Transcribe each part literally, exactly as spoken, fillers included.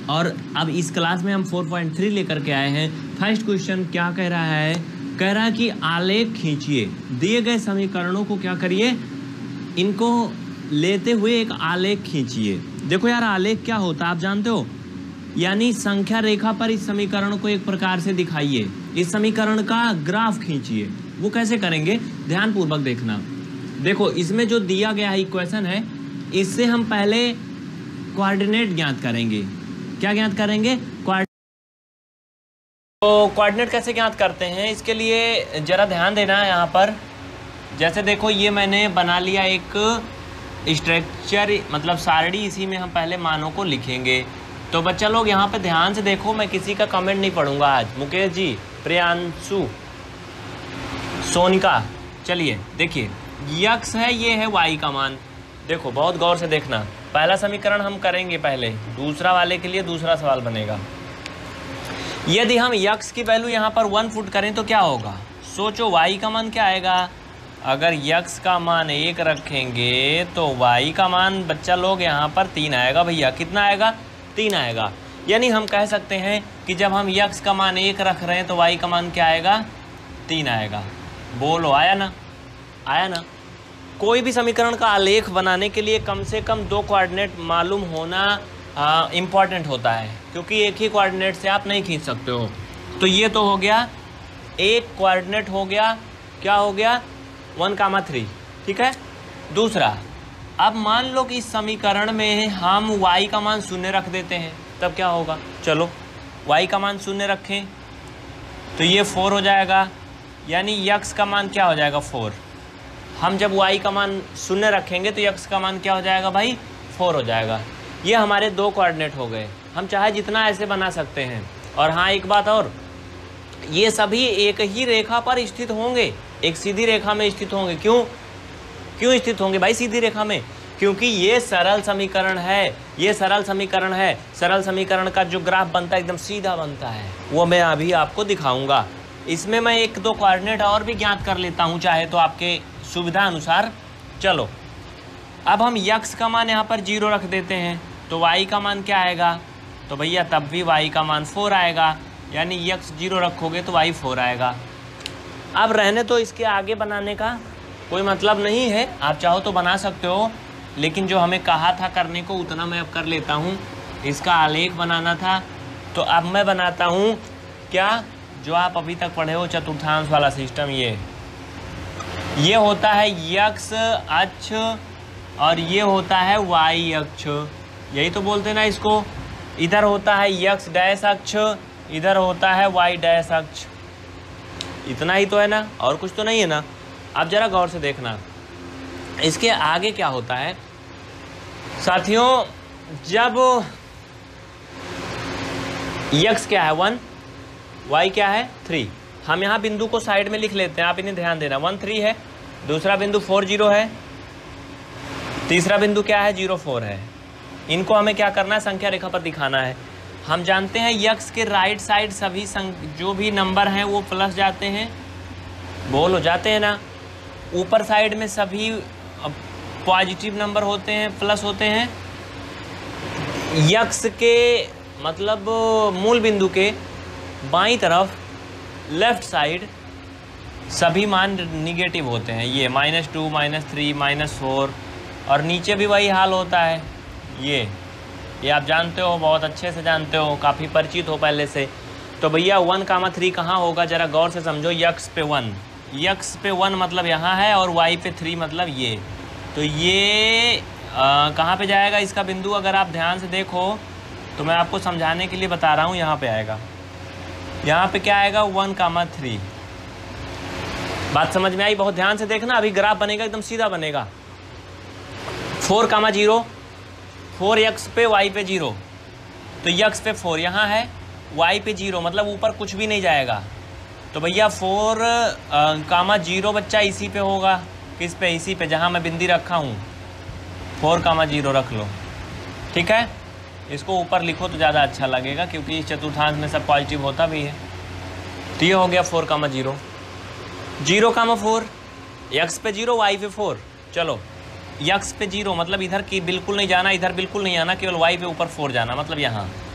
और अब इस क्लास में हम फोर पॉइंट थ्री लेकर के आए हैं। फर्स्ट क्वेश्चन क्या कह रहा है, कह रहा है कि आलेख खींचिए। दिए गए समीकरणों को क्या करिए, इनको लेते हुए एक आलेख खींचिए। देखो यार आलेख क्या होता है आप जानते हो, यानी संख्या रेखा पर इस समीकरण को एक प्रकार से दिखाइए, इस समीकरण का ग्राफ खींचिए। वो कैसे करेंगे ध्यान पूर्वक देखना। देखो इसमें जो दिया गया है इक्वेशन है, इससे हम पहले कोऑर्डिनेट ज्ञात करेंगे। क्या ज्ञात करेंगे, तो कोऑर्डिनेट कैसे ज्ञात करते हैं, इसके लिए जरा ध्यान देना है यहाँ पर। जैसे देखो ये मैंने बना लिया एक स्ट्रक्चर, मतलब सारणी, इसी में हम पहले मानों को लिखेंगे। तो बच्चा लोग यहाँ पे ध्यान से देखो, मैं किसी का कमेंट नहीं पढ़ूंगा आज। मुकेश जी, प्रियांशु, सोनिका, चलिए देखिए यक्स है, ये है वाई का मान। देखो बहुत गौर से देखना, पहला समीकरण हम करेंगे पहले, दूसरा वाले के लिए दूसरा सवाल बनेगा। यदि हम यक्स की वैल्यू यहाँ पर वन फुट करें तो क्या होगा, सोचो वाई का मान क्या आएगा। अगर यक्स का मान एक रखेंगे तो वाई का मान बच्चा लोग यहाँ पर तीन आएगा। भैया कितना आएगा, तीन आएगा। यानी हम कह सकते हैं कि जब हम यक्स का मान एक रख रहे हैं तो वाई का मान क्या आएगा, तीन आएगा। बोलो आया ना, आया ना। कोई भी समीकरण का आलेख बनाने के लिए कम से कम दो कोऑर्डिनेट मालूम होना इम्पॉर्टेंट होता है, क्योंकि एक ही कोऑर्डिनेट से आप नहीं खींच सकते हो। तो ये तो हो गया एक कोऑर्डिनेट, हो गया क्या हो गया, वन कामा थ्री, ठीक है। दूसरा, अब मान लो कि इस समीकरण में हम y का मान शून्य रख देते हैं, तब क्या होगा। चलो y का मान शून्य रखें तो ये फोर हो जाएगा, यानी x का मान क्या हो जाएगा, फोर। हम जब y का मान शून्य रखेंगे तो x का मान क्या हो जाएगा भाई, फोर हो जाएगा। ये हमारे दो कोऑर्डिनेट हो गए। हम चाहे जितना ऐसे बना सकते हैं। और हाँ एक बात और, ये सभी एक ही रेखा पर स्थित होंगे, एक सीधी रेखा में स्थित होंगे। क्यों क्यों स्थित होंगे भाई सीधी रेखा में, क्योंकि ये सरल समीकरण है, ये सरल समीकरण है। सरल समीकरण का जो ग्राफ बनता है एकदम सीधा बनता है, वो मैं अभी आपको दिखाऊंगा। इसमें मैं एक दो कोऑर्डिनेट और भी ज्ञात कर लेता हूँ चाहे तो, आपके सुविधा अनुसार। चलो अब हम यक्स का मान यहाँ पर जीरो रख देते हैं तो वाई का मान क्या आएगा, तो भैया तब भी वाई का मान फोर आएगा। यानी यक्स जीरो रखोगे तो वाई फोर आएगा। अब रहने तो इसके आगे बनाने का कोई मतलब नहीं है, आप चाहो तो बना सकते हो, लेकिन जो हमें कहा था करने को उतना मैं अब कर लेता हूँ। इसका आलेख बनाना था तो अब मैं बनाता हूँ क्या, जो आप अभी तक पढ़े हो चतुर्थांश वाला सिस्टम। ये ये होता है यक्स अक्ष और ये होता है वाई अक्ष, यही तो बोलते ना इसको। इधर होता है यक्स डैश अक्ष, इधर होता है वाई डैश अक्ष। इतना ही तो है ना, और कुछ तो नहीं है ना। अब जरा गौर से देखना, इसके आगे क्या होता है साथियों। जब यक्स क्या है वन, वाई क्या है थ्री, हम यहाँ बिंदु को साइड में लिख लेते हैं, आप इन्हें ध्यान देना। वन थ्री है, दूसरा बिंदु फोर जीरो है, तीसरा बिंदु क्या है, जीरो फोर है। इनको हमें क्या करना है, संख्या रेखा पर दिखाना है। हम जानते हैं यक्स के राइट साइड सभी जो भी नंबर हैं वो प्लस जाते हैं, बोल हो जाते हैं ना। ऊपर साइड में सभी पॉजिटिव नंबर होते हैं, प्लस होते हैं। यक्स के मतलब मूल बिंदु के बाईं तरफ लेफ्ट साइड सभी मान निगेटिव होते हैं। ये minus two, minus three, minus four, और नीचे भी वही हाल होता है। ये ये आप जानते हो, बहुत अच्छे से जानते हो, काफ़ी परिचित हो पहले से। तो भैया वन कामा थ्री कहाँ होगा, जरा गौर से समझो। यक्स पे वन, यक्स पे वन मतलब यहाँ है, और वाई पे थ्री मतलब ये। तो ये कहाँ पे जाएगा इसका बिंदु, अगर आप ध्यान से देखो तो मैं आपको समझाने के लिए बता रहा हूँ। यहाँ पे आएगा, यहाँ पे क्या आएगा, वन कामा थ्री। बात समझ में आई, बहुत ध्यान से देखना। अभी ग्राफ बनेगा एकदम सीधा बनेगा। Four comma zero, four x पे वाई पे जीरो, तो यक्स पे फोर यहाँ है, वाई पे जीरो, मतलब ऊपर कुछ भी नहीं जाएगा। तो भैया फोर कामा जीरो बच्चा इसी पे होगा, किस पे, इसी पे जहाँ मैं बिंदी रखा हूँ। फोर कामा जीरो रख लो, ठीक है। इसको ऊपर लिखो तो ज़्यादा अच्छा लगेगा, क्योंकि इस चतुर्थांश में सब पॉजिटिव होता भी है। तो ये हो गया four comma zero, zero comma four, x पे जीरो, वाई पे फोर। चलो यक्स पे जीरो मतलब इधर की बिल्कुल नहीं जाना, इधर बिल्कुल नहीं आना, केवल वाई पे ऊपर फोर जाना, मतलब यहाँ।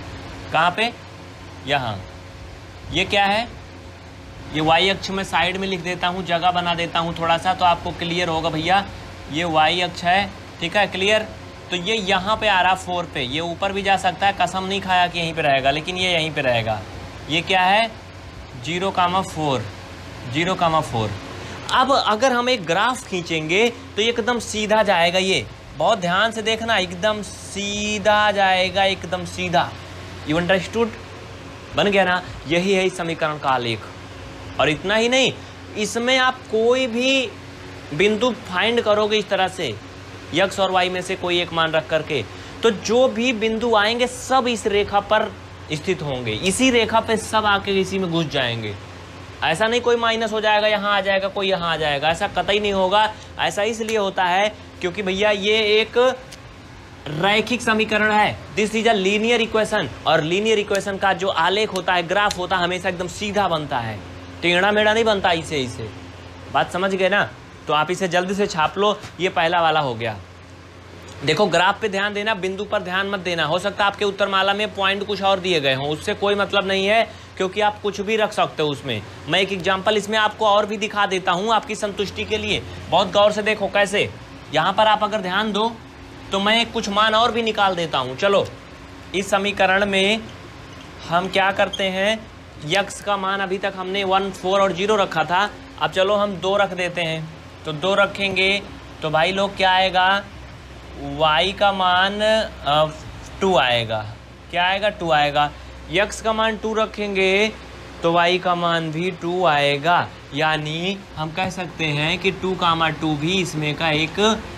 कहाँ पे, यहाँ। ये क्या है, ये वाई अक्ष में साइड में लिख देता हूँ, जगह बना देता हूँ थोड़ा सा, तो आपको क्लियर होगा भैया। ये वाई अक्ष है, ठीक है, क्लियर। तो ये यहाँ पे आ रहा फोर पे, ये ऊपर भी जा सकता है, कसम नहीं खाया कि यहीं पे रहेगा, लेकिन ये यहीं पे रहेगा। ये क्या है, zero comma four, zero comma four. अब अगर हम एक ग्राफ खींचेंगे तो एकदम सीधा जाएगा, ये बहुत ध्यान से देखना, एकदम सीधा जाएगा, एकदम सीधा। यू अंडरस्टूड, बन गया ना। यही है इस समीकरण का आलेख। और इतना ही नहीं, इसमें आप कोई भी बिंदु फाइंड करोगे इस तरह से, यक्स और वाई में से कोई एक मान रख करके, तो जो भी बिंदु आएंगे सब इस रेखा पर स्थित होंगे, इसी रेखा पे सब आके इसी में घुस जाएंगे। ऐसा नहीं कोई माइनस हो जाएगा, यहाँ आ जाएगा, कोई यहाँ आ जाएगा, ऐसा कतई नहीं होगा। ऐसा इसलिए होता है क्योंकि भैया ये एक रैखिक समीकरण है, this is a linear equation. और लीनियर इक्वेशन का जो आलेख होता है, ग्राफ होता है, हमेशा एकदम सीधा बनता है, टेढ़ा मेढ़ा नहीं बनता इसे इसे। बात समझ गए ना। तो आप इसे जल्दी से छाप लो। ये पहला वाला हो गया। देखो ग्राफ पे ध्यान देना, बिंदु पर ध्यान मत देना। हो सकता है आपके उत्तरमाला में पॉइंट कुछ और दिए गए हों, उससे कोई मतलब नहीं है, क्योंकि आप कुछ भी रख सकते हो उसमें। मैं एक एग्जांपल इसमें आपको और भी दिखा देता हूँ आपकी संतुष्टि के लिए। बहुत गौर से देखो कैसे, यहाँ पर आप अगर ध्यान दो तो मैं कुछ मान और भी निकाल देता हूँ। चलो, इस समीकरण में हम क्या करते हैं, यक्स का मान अभी तक हमने वन, फोर और जीरो रखा था। अब चलो हम दो रख देते हैं। तो दो रखेंगे तो भाई लोग क्या आएगा, y का मान टू आएगा। क्या आएगा, टू आएगा। यक्स का मान टू रखेंगे तो y का मान भी टू आएगा। यानी हम कह सकते हैं कि टू कामा टू भी इसमें का एक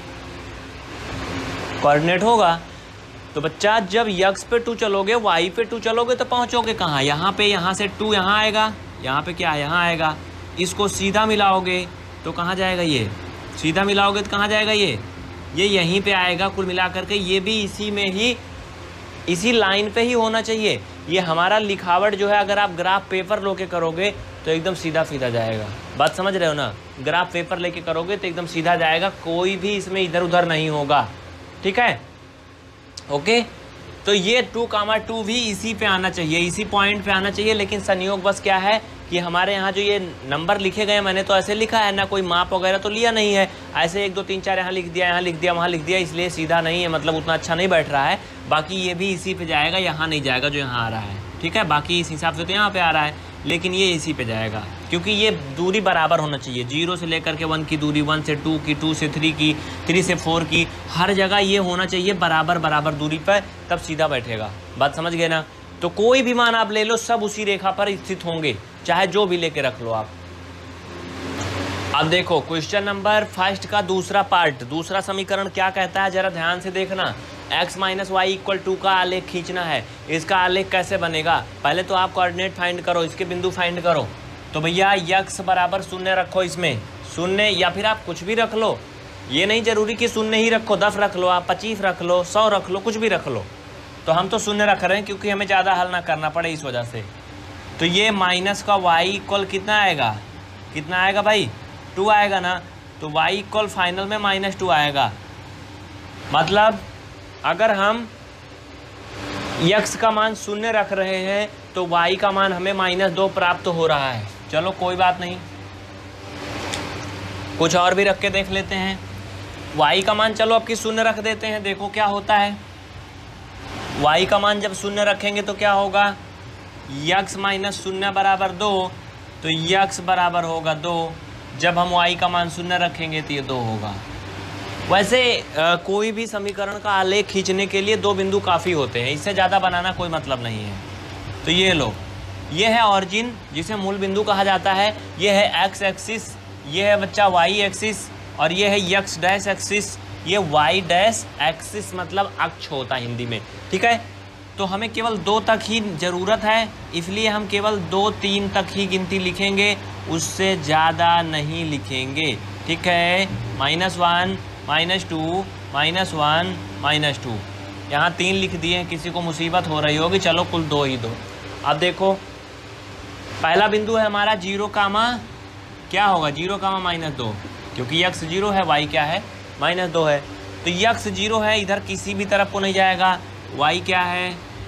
कोऑर्डिनेट होगा। तो बच्चा जब यक्स पे टू चलोगे, y पे टू चलोगे तो पहुंचोगे कहाँ, यहाँ पे। यहाँ से टू यहाँ आएगा, यहाँ पे क्या, यहाँ आएगा। इसको सीधा मिलाओगे तो कहाँ जाएगा, ये सीधा मिलाओगे तो कहाँ जाएगा, ये ये यहीं पे आएगा। कुल मिला करके ये भी इसी में ही, इसी लाइन पे ही होना चाहिए। ये हमारा लिखावट जो है, अगर आप ग्राफ पेपर लेके करोगे तो एकदम सीधा सीधा जाएगा। बात समझ रहे हो ना। ग्राफ पेपर लेके करोगे तो एकदम सीधा जाएगा, कोई भी इसमें इधर उधर नहीं होगा। ठीक है, ओके। तो ये टू कामा टू भी इसी पे आना चाहिए, इसी पॉइंट पे आना चाहिए। लेकिन संयोग बस क्या है कि हमारे यहाँ जो ये नंबर लिखे गए, मैंने तो ऐसे लिखा है ना, कोई माप वगैरह तो लिया नहीं है। ऐसे एक दो तीन चार यहाँ लिख दिया, यहाँ लिख दिया, वहाँ लिख दिया, इसलिए सीधा नहीं है, मतलब उतना अच्छा नहीं बैठ रहा है। बाकी ये भी इसी पे जाएगा, यहाँ नहीं जाएगा जो यहाँ आ रहा है। ठीक है, बाकी इस हिसाब से तो यहाँ पे आ रहा है, लेकिन ये इसी पे जाएगा, क्योंकि ये दूरी बराबर होना चाहिए। जीरो से लेकर के वन की दूरी, वन से टू की, टू से थ्री की, थ्री से फोर की, हर जगह ये होना चाहिए बराबर बराबर दूरी पर, तब सीधा बैठेगा। बात समझ गए ना। तो कोई भी मान आप ले लो, सब उसी रेखा पर स्थित होंगे, चाहे जो भी लेके रख लो आप। अब देखो क्वेश्चन नंबर फर्स्ट का दूसरा पार्ट, दूसरा समीकरण क्या कहता है, जरा ध्यान से देखना। x minus y equal to का आलेख खींचना है। इसका आलेख कैसे बनेगा, पहले तो आप कोऑर्डिनेट फाइंड करो, इसके बिंदु फाइंड करो। तो भैया x बराबर शून्य रखो, इसमें शून्य, या फिर आप कुछ भी रख लो, ये नहीं जरूरी कि शून्य ही रखो, दस रख लो, आप पच्चीस रख लो, सौ रख लो, कुछ भी रख लो। तो हम तो शून्य रख रहे हैं क्योंकि हमें ज़्यादा हल ना करना पड़े इस वजह से। तो ये माइनस का y इक्वल कितना आएगा, कितना आएगा भाई, टू आएगा ना। तो y इक्वल फाइनल में माइनस टू आएगा। मतलब अगर हम x का मान शून्य रख रहे हैं तो y का मान हमें माइनस दो प्राप्त हो रहा है। चलो कोई बात नहीं, कुछ और भी रख के देख लेते हैं। y का मान चलो अब की शून्य रख देते हैं, देखो क्या होता है। y का मान जब शून्य रखेंगे तो क्या होगा, x माइनस शून्य बराबर दो, तो x बराबर होगा दो। जब हम y का मान शून्य रखेंगे तो ये दो होगा। वैसे आ, कोई भी समीकरण का आलेख खींचने के लिए दो बिंदु काफ़ी होते हैं, इससे ज़्यादा बनाना कोई मतलब नहीं है। तो ये लो, ये है ऑरिजिन जिसे मूल बिंदु कहा जाता है, ये है एक्स एक्सिस, ये है बच्चा वाई एक्सिस, और ये है यक्स डैश एक्सिस, ये वाई डैश एक्सिस मतलब अक्ष होता है हिंदी में। ठीक है, तो हमें केवल दो तक ही ज़रूरत है, इसलिए हम केवल दो तीन तक ही गिनती लिखेंगे, उससे ज़्यादा नहीं लिखेंगे। ठीक है, minus one, minus two, minus one, minus two, यहाँ तीन लिख दिए हैं, किसी को मुसीबत हो रही होगी, चलो कुल दो ही दो। अब देखो पहला बिंदु है हमारा जीरो कामा, क्या होगा, जीरो कामा माइनस दो, क्योंकि यक्स जीरो है, वाई क्या है, माइनस दो है। तो यक्स जीरो है, इधर किसी भी तरफ को नहीं जाएगा। वाई क्या है,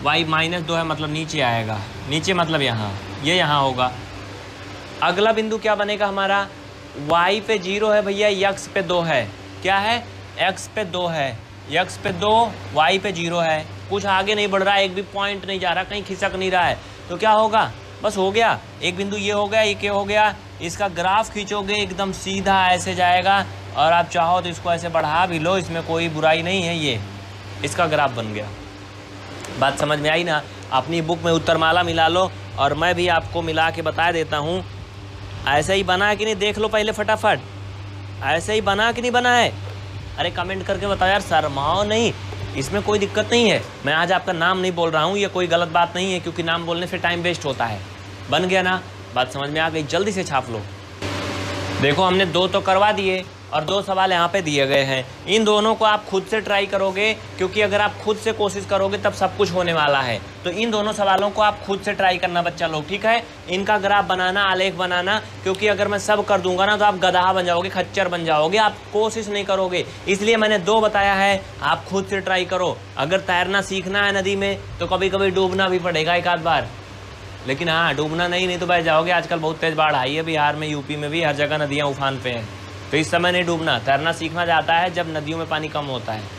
वाई माइनस दो है मतलब नीचे आएगा, नीचे मतलब यहाँ, ये यहाँ होगा। अगला बिंदु क्या बनेगा हमारा, वाई पे जीरो है भैया, यक्स पे दो है, क्या है, एक्स पे दो है, यक्स पे दो, वाई पे जीरो है, कुछ आगे नहीं बढ़ रहा है, एक भी पॉइंट नहीं जा रहा, कहीं खिसक नहीं रहा है, तो क्या होगा, बस हो गया, एक बिंदु ये हो गया, ये क्या हो गया, इसका ग्राफ खींचोगे एकदम सीधा ऐसे जाएगा, और आप चाहो तो इसको ऐसे बढ़ा भी लो, इसमें कोई बुराई नहीं है, ये इसका ग्राफ बन गया। बात समझ में आई ना। अपनी बुक में उत्तरमाला मिला लो और मैं भी आपको मिला के बता देता हूँ। ऐसे ही बना है कि नहीं देख लो पहले फटाफट, ऐसे ही बना कि नहीं बना है, अरे कमेंट करके बताओ यार, शर्माओ नहीं, इसमें कोई दिक्कत नहीं है। मैं आज आपका नाम नहीं बोल रहा हूँ, ये कोई गलत बात नहीं है, क्योंकि नाम बोलने से टाइम वेस्ट होता है। बन गया ना, बात समझ में आ गई, जल्दी से छाप लो। देखो हमने दो तो करवा दिए और दो सवाल यहाँ पे दिए गए हैं, इन दोनों को आप खुद से ट्राई करोगे, क्योंकि अगर आप खुद से कोशिश करोगे तब सब कुछ होने वाला है। तो इन दोनों सवालों को आप खुद से ट्राई करना बच्चा लोग, ठीक है। इनका ग्राफ बनाना, आलेख बनाना, क्योंकि अगर मैं सब कर दूंगा ना तो आप गधा बन जाओगे, खच्चर बन जाओगे, आप कोशिश नहीं करोगे। इसलिए मैंने दो बताया है, आप खुद से ट्राई करो। अगर तैरना सीखना है नदी में तो कभी कभी डूबना भी पड़ेगा एक आध बार, लेकिन हाँ डूबना नहीं, नहीं तो बह जाओगे। आजकल बहुत तेज बाढ़ आई है, बिहार में, यूपी में भी, हर जगह नदियाँ उफान पे हैं, तो इस समय नहीं डूबना। तैरना सीखना जाता है जब नदियों में पानी कम होता है।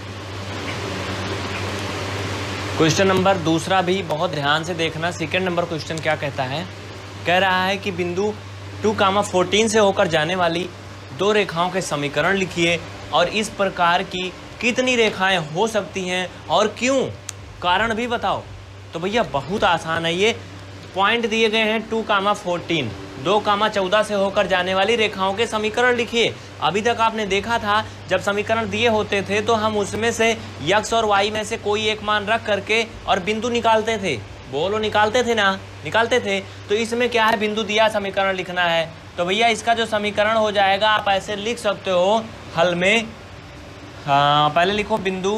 क्वेश्चन नंबर दूसरा भी बहुत ध्यान से देखना। सेकंड नंबर क्वेश्चन क्या कहता है, कह रहा है कि बिंदु टू कामा फोर्टीन से होकर जाने वाली दो रेखाओं के समीकरण लिखिए और इस प्रकार की कितनी रेखाएं हो सकती हैं और क्यों, कारण भी बताओ। तो भैया बहुत आसान है, ये पॉइंट दिए गए हैं टू कामा फोर्टीन, दो कामा चौदह से होकर जाने वाली रेखाओं के समीकरण लिखिए। अभी तक आपने देखा था जब समीकरण दिए होते थे तो हम उसमें से यक्स और वाई में से कोई एक मान रख करके और बिंदु निकालते थे। बोलो निकालते थे ना, निकालते थे। तो इसमें क्या है, बिंदु दिया, समीकरण लिखना है। तो भैया इसका जो समीकरण हो जाएगा आप ऐसे लिख सकते हो हल में। हाँ पहले लिखो बिंदु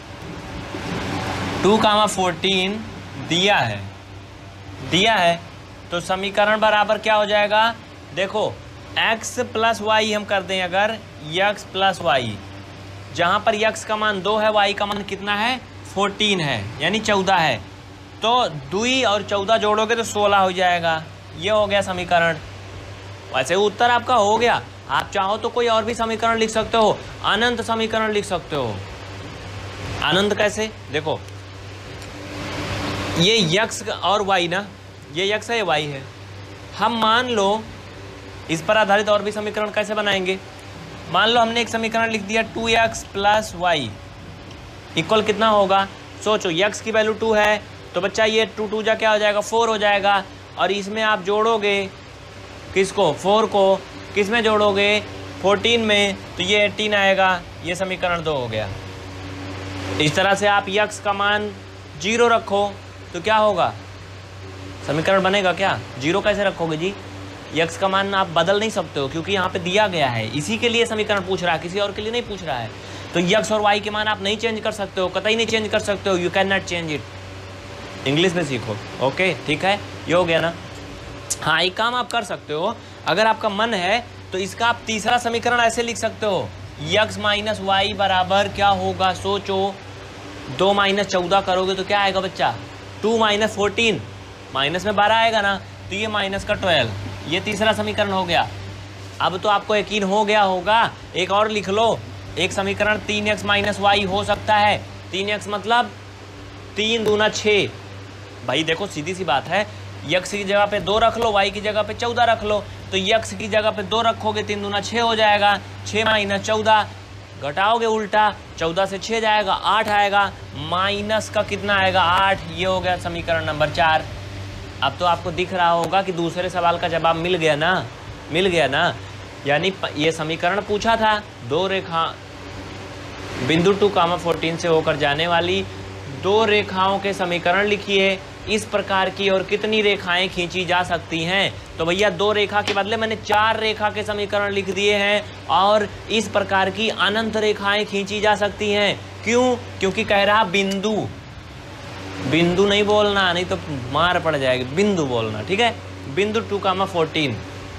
टू कामा फोर्टीन दिया है, दिया है तो समीकरण बराबर क्या हो जाएगा, देखो x प्लस वाई हम कर दें, अगर x प्लस वाई, जहाँ पर x का मान दो है, y का मान कितना है, फोर्टीन है, यानी चौदह है। तो दुई और चौदह जोड़ोगे तो सोलह हो जाएगा। ये हो गया समीकरण। वैसे उत्तर आपका हो गया। आप चाहो तो कोई और भी समीकरण लिख सकते हो, अनंत समीकरण लिख सकते हो। अनंत कैसे, देखो ये x और y ना, ये x है, ये y है। हम मान लो इस पर आधारित और भी समीकरण कैसे बनाएंगे। मान लो हमने एक समीकरण लिख दिया two x plus y equal कितना होगा, सोचो x की वैल्यू टू है तो बच्चा ये टू टू जा क्या हो जाएगा, फोर हो जाएगा। और इसमें आप जोड़ोगे किसको, फोर को, किस में जोड़ोगे, फोर्टीन में, तो ये एटीन आएगा। ये समीकरण दो हो गया। इस तरह से आप x का मान जीरो रखो तो क्या होगा, समीकरण बनेगा क्या। जीरो कैसे रखोगे जी, x का मान आप बदल नहीं सकते हो क्योंकि यहाँ पे दिया गया है, इसी के लिए समीकरण पूछ रहा है, किसी और के लिए नहीं पूछ रहा है। तो x और y के मान आप नहीं चेंज कर सकते हो, कतई नहीं चेंज कर सकते हो, you can not change it. English में सीखो, ओके ठीक है, ये हो गया ना। हाँ एक काम आप कर सकते हो, अगर आपका मन है तो इसका आप तीसरा समीकरण ऐसे लिख सकते हो, x माइनस वाई बराबर क्या होगा, सोचो दो माइनस चौदह करोगे तो क्या आएगा बच्चा, टू माइनस फोर्टीन, माइनस में बारह आएगा ना, तो ये माइनस का ट्वेल्व, ये तीसरा समीकरण हो गया। अब तो आपको यकीन हो गया होगा, एक और लिख लो, एक समीकरण तीन एक्स माइनस वाई हो सकता है। तीन एक्स मतलब तीन दूना छः। भाई देखो सीधी सी बात है, यक्स की जगह पे दो रख लो, वाई की जगह पे चौदह रख लो। तो यक्स की जगह पे दो रखोगे, तीन दूना छः हो जाएगा, छः माइनस चौदह, घटाओगे उल्टा, चौदह से छः जाएगा, आठ आएगा, माइनस का कितना आएगा, आठ। ये हो गया समीकरण नंबर चार। अब तो आपको दिख रहा होगा कि दूसरे सवाल का जवाब मिल गया ना, मिल गया ना। यानी ये समीकरण पूछा था, दो रेखा बिंदु टू कामा फोर्टीन से होकर जाने वाली दो रेखाओं के समीकरण लिखिए, इस प्रकार की और कितनी रेखाएं खींची जा सकती हैं। तो भैया दो रेखा के बदले मैंने चार रेखा के समीकरण लिख दिए हैं और इस प्रकार की अनंत रेखाएं खींची जा सकती हैं। क्यों, क्योंकि कह रहा बिंदु, बिंदु नहीं बोलना, नहीं तो मार पड़ जाएगी, बिंदु बोलना, ठीक है। बिंदु टू कामा फोर्टीन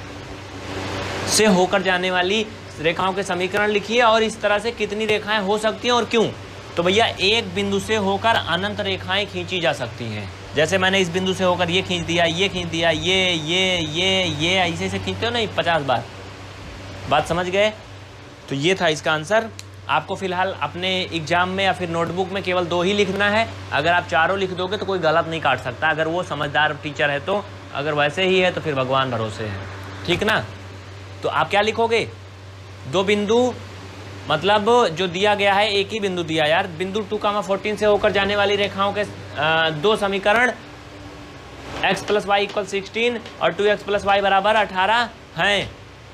से होकर जाने वाली रेखाओं के समीकरण लिखिए और इस तरह से कितनी रेखाएं हो सकती हैं और क्यों। तो भैया एक बिंदु से होकर अनंत रेखाएं खींची जा सकती हैं। जैसे मैंने इस बिंदु से होकर ये खींच दिया, ये खींच दिया, ये ये ये ये ऐसे ऐसे खींचते हो नहीं पचास बार। बात समझ गए? तो ये था इसका आंसर। आपको फिलहाल अपने एग्जाम में या फिर नोटबुक में केवल दो ही लिखना है। अगर आप चारों लिख दोगे तो कोई गलत नहीं काट सकता, अगर वो समझदार टीचर है तो। अगर वैसे ही है तो फिर भगवान भरोसे है, ठीक ना। तो आप क्या लिखोगे? दो बिंदु, मतलब जो दिया गया है एक ही बिंदु दिया यार, बिंदु टू कामा फोर्टीन से होकर जाने वाली रेखाओं के आ, दो समीकरण x plus y equal sixteen और टू एक्स प्लस वाई बराबर अठारह हैं।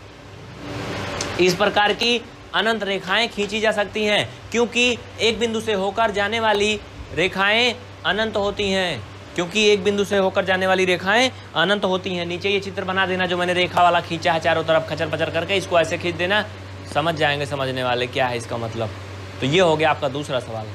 इस प्रकार की अनंत रेखाएं खींची जा सकती हैं क्योंकि एक बिंदु से होकर जाने वाली रेखाएं अनंत होती हैं क्योंकि एक बिंदु से होकर जाने वाली रेखाएं अनंत होती हैं। नीचे ये चित्र बना देना जो मैंने रेखा वाला खींचा है चारों तरफ खचर पचर करके, इसको ऐसे खींच देना, समझ जाएंगे समझने वाले क्या है इसका मतलब। तो ये हो गया आपका दूसरा सवाल।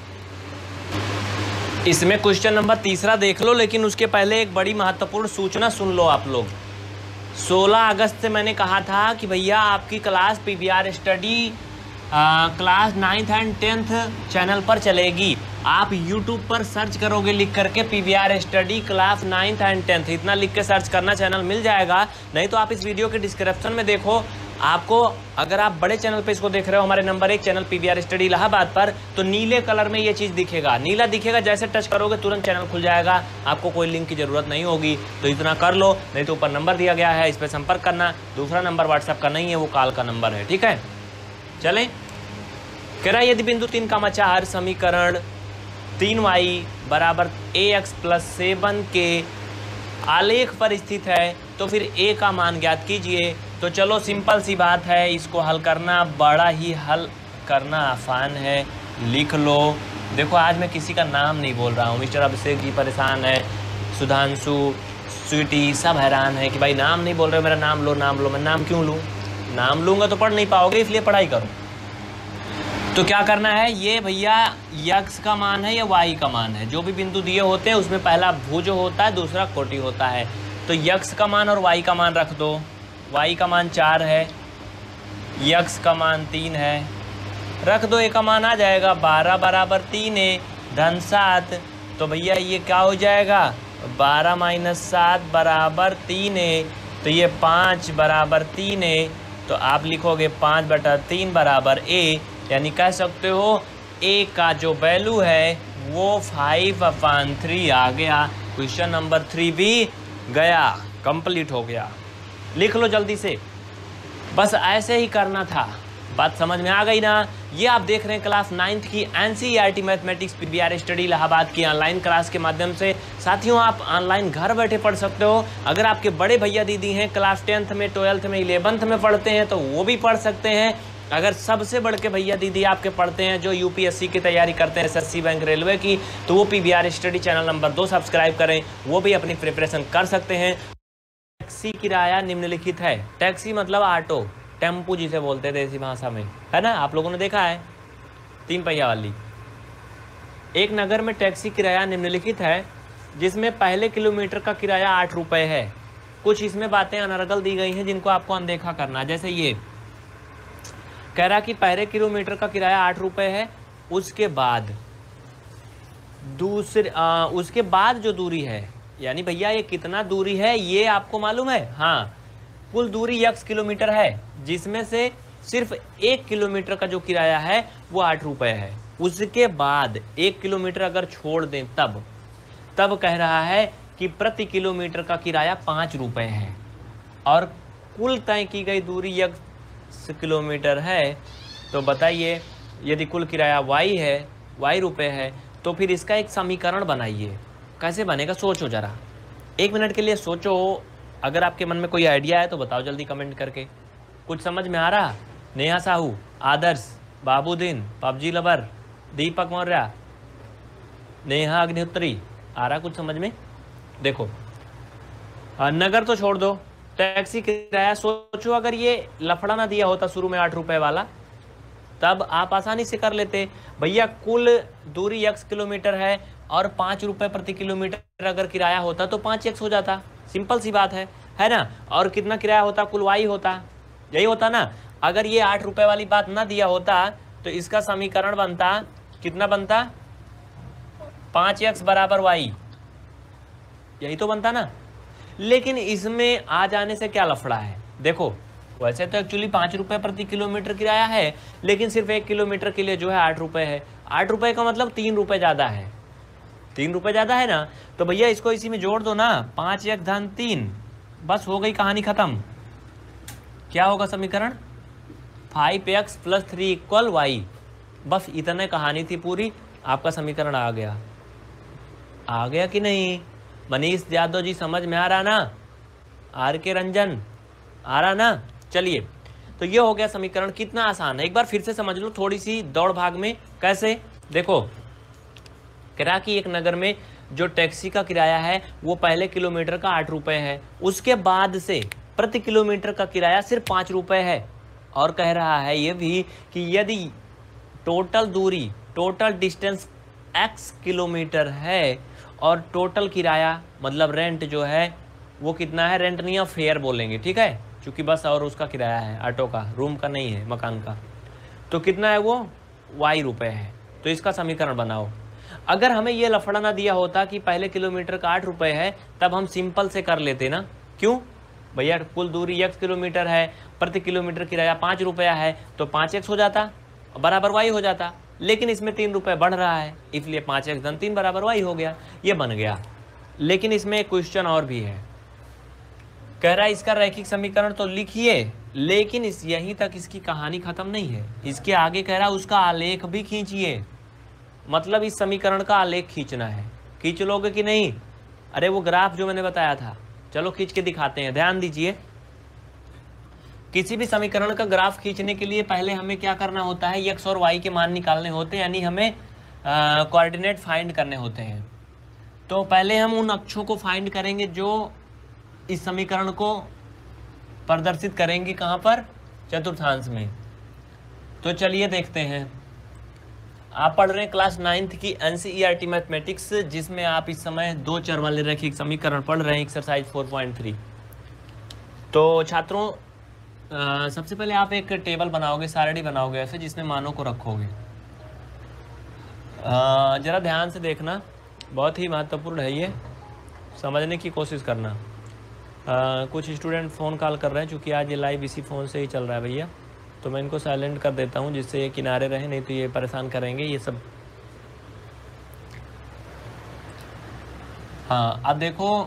इसमें क्वेश्चन नंबर तीसरा देख लो, लेकिन उसके पहले एक बड़ी महत्वपूर्ण सूचना सुन लो आप लोग। सोलह अगस्त से मैंने कहा था कि भैया आपकी class PVR study class ninth and tenth channel पर चलेगी। आप यूट्यूब पर सर्च करोगे लिख करके PVR study class ninth and tenth, इतना लिख के सर्च करना, चैनल मिल जाएगा। नहीं तो आप इस वीडियो के डिस्क्रिप्शन में देखो, आपको अगर आप बड़े चैनल पे इसको देख रहे हो हमारे नंबर एक चैनल पीवीआर स्टडी इलाहाबाद पर, तो नीले कलर में ये चीज़ दिखेगा, नीला दिखेगा, जैसे टच करोगे तुरंत चैनल खुल जाएगा, आपको कोई लिंक की ज़रूरत नहीं होगी। तो इतना कर लो, नहीं तो ऊपर नंबर दिया गया है, इस पर संपर्क करना। दूसरा नंबर व्हाट्सएप का नहीं है, वो कॉल का नंबर है, ठीक है। चलें, कह रहा है यदि बिंदु तीन कामा चार समीकरण तीन वाई बराबर ए एक्स प्लस सेवन के आलेख पर स्थित है तो फिर ए का मान ज्ञात कीजिए। तो चलो सिंपल सी बात है, इसको हल करना बड़ा ही हल करना आसान है, लिख लो। देखो आज मैं किसी का नाम नहीं बोल रहा हूँ, मिस्टर अभिषेक जी परेशान है, सुधांशु, स्वीटी सब हैरान है कि भाई नाम नहीं बोल रहे हो, मेरा नाम लो नाम लो। मैं नाम क्यों लूँ? नाम लूँगा तो पढ़ नहीं पाओगे, इसलिए पढ़ाई करो। तो क्या करना है, ये भैया यक्स का मान है या वाई का मान है, जो भी बिंदु दिए होते हैं उसमें पहला भुज होता है, दूसरा कोटि होता है। तो यक्स का मान और वाई का मान रख दो। वाई का मान चार है, यक्स का मान तीन है, रख दो, ए का मान आ जाएगा बारह बराबर तीन है धन सात। तो भैया ये क्या हो जाएगा, बारह माइनस सात बराबर तीन है, तो ये पाँच बराबर तीन है। तो आप लिखोगे पाँच बटा तीन बराबर ए, यानी कह सकते हो ए का जो वैल्यू है वो फाइव अपान थ्री आ गया। क्वेश्चन नंबर थ्री भी गया, कंप्लीट हो गया। लिख लो जल्दी से, बस ऐसे ही करना था। बात समझ में आ गई ना। ये आप देख रहे हैं क्लास नाइन्थ की NCERT mathematics PVR study Allahabad की ऑनलाइन क्लास के माध्यम से। साथियों आप ऑनलाइन घर बैठे पढ़ सकते हो। अगर आपके बड़े भैया दीदी हैं क्लास टेंथ में, ट्वेल्थ में, इलेवंथ में पढ़ते हैं तो वो भी पढ़ सकते हैं। अगर सबसे बढ़ के भैया दीदी आपके पढ़ते हैं जो यूपीएससी की तैयारी करते हैं, एसएससी बैंक रेलवे की, तो वो पीवीआर स्टडी चैनल नंबर दो सब्सक्राइब करें, वो भी अपनी प्रिपरेशन कर सकते हैं। टैक्सी किराया निम्नलिखित है। टैक्सी मतलब ऑटो, टेम्पू जिसे बोलते थे इसी भाषा में, है ना, आप लोगों ने देखा है, तीन पहिया वाली। एक नगर में टैक्सी किराया निम्नलिखित है जिसमें पहले किलोमीटर का किराया आठ रुपये है। कुछ इसमें बातें अनर्गल दी गई हैं जिनको आपको अनदेखा करना है। जैसे ये कह रहा कि पहले किलोमीटर का किराया आठ रुपये है, उसके बाद दूसरे आ, उसके बाद जो दूरी है, यानी भैया ये कितना दूरी है ये आपको मालूम है? हाँ, कुल दूरी यक्स किलोमीटर है जिसमें से सिर्फ एक किलोमीटर का जो किराया है वो आठ रुपये है। उसके बाद एक किलोमीटर अगर छोड़ दें तब तब कह रहा है कि प्रति किलोमीटर का किराया पाँच रुपये है और कुल तय की गई दूरी यक्स किलोमीटर है। तो बताइए यदि कुल किराया वाई है, वाई रुपये है, तो फिर इसका एक समीकरण बनाइए। कैसे बनेगा सोचो ज़रा, एक मिनट के लिए सोचो। अगर आपके मन में कोई आइडिया है तो बताओ जल्दी कमेंट करके। कुछ समझ में आ रहा? नेहा साहू, आदर्श, बाबूदीन, पबजी लवर, दीपक मौर्य, नेहा अग्निहोत्री, आ रहा कुछ समझ में? देखो नगर तो छोड़ दो, टैक्सी किराया सोचो, अगर ये लफड़ा ना दिया होता शुरू में आठ रुपए वाला तब आप आसानी से कर लेते। भैया कुल दूरी यक्स किलोमीटर है और पाँच रुपए प्रति किलोमीटर अगर किराया होता तो पाँच यक्स हो जाता, सिंपल सी बात है, है ना। और कितना किराया होता? कुल वाई होता, यही होता ना। अगर ये आठ रुपए वाली बात ना दिया होता तो इसका समीकरण बनता कितना बनता, पाँच एक्स बराबर वाई, यही तो बनता ना। लेकिन इसमें आ जाने से क्या लफड़ा है, देखो वैसे तो एक्चुअली पाँच रुपये प्रति किलोमीटर किराया है, लेकिन सिर्फ एक किलोमीटर के लिए जो है आठ रुपये है। आठ रुपये का मतलब तीन रुपये ज़्यादा है, तीन रुपये ज़्यादा है ना, तो भैया इसको इसी में जोड़ दो ना, पाँच एक धन तीन, बस हो गई कहानी ख़त्म। क्या होगा समीकरण, five x plus three equal y, बस इतने कहानी थी पूरी, आपका समीकरण आ गया। आ गया कि नहीं मनीष यादव जी, समझ में आ रहा ना, आर के रंजन आ रहा ना। चलिए तो ये हो गया समीकरण, कितना आसान है, एक बार फिर से समझ लो थोड़ी सी दौड़ भाग में। कैसे, देखो किराया की एक नगर में जो टैक्सी का किराया है वो पहले किलोमीटर का आठ रुपये है, उसके बाद से प्रति किलोमीटर का किराया सिर्फ पाँच रुपये है। और कह रहा है ये भी कि यदि टोटल दूरी, टोटल डिस्टेंस एक्स किलोमीटर है और टोटल किराया मतलब रेंट जो है वो कितना है, रेंट नहीं है फेयर बोलेंगे, ठीक है, क्योंकि बस और उसका किराया है ऑटो का, रूम का नहीं है, मकान का, तो कितना है वो वाई रुपए है। तो इसका समीकरण बनाओ। अगर हमें ये लफड़ा ना दिया होता कि पहले किलोमीटर का आठ रुपये है, तब हम सिंपल से कर लेते ना, क्यों भैया कुल दूरी एक्स किलोमीटर है, प्रति किलोमीटर किराया पाँच रुपया है, तो पाँच एक्स हो जाता बराबर वाई हो जाता, लेकिन इसमें तीन रुपये बढ़ रहा है, इसलिए पाँच एक्स धन तीन बराबर वाई हो गया, ये बन गया। लेकिन इसमें एक क्वेश्चन और भी है, कह रहा है इसका रैखिक समीकरण तो लिखिए, लेकिन इस यहीं तक इसकी कहानी खत्म नहीं है, इसके आगे कह रहा है उसका आलेख भी खींचिए, मतलब इस समीकरण का आलेख खींचना है। खींच लोगे कि नहीं, अरे वो ग्राफ जो मैंने बताया था, चलो खींच के दिखाते हैं, ध्यान दीजिए। किसी भी समीकरण का ग्राफ खींचने के लिए पहले हमें क्या करना होता है, एक्स और वाई के मान निकालने होते हैं, यानी हमें कोऑर्डिनेट फाइंड करने होते हैं। तो पहले हम उन अक्षों को फाइंड करेंगे जो इस समीकरण को प्रदर्शित करेंगे, कहाँ पर, चतुर्थांश में। तो चलिए देखते हैं। आप पढ़ रहे हैं क्लास नाइन्थ की एनसीईआरटी मैथमेटिक्स, जिसमें आप इस समय दो चर वाले रैखिक समीकरण पढ़ रहे हैं, एक्सरसाइज फोर पॉइंट थ्री। तो छात्रों आ, सबसे पहले आप एक टेबल बनाओगे, सारणी बनाओगे ऐसे, जिसमें मानों को रखोगे। ज़रा ध्यान से देखना, बहुत ही महत्वपूर्ण है ये, समझने की कोशिश करना। आ, कुछ स्टूडेंट फ़ोन कॉल कर रहे हैं, चूँकि आज ये लाइव इसी फ़ोन से ही चल रहा है भैया, तो मैं इनको साइलेंट कर देता हूँ जिससे ये किनारे रहे, नहीं तो ये परेशान करेंगे ये सब। हाँ अब देखो,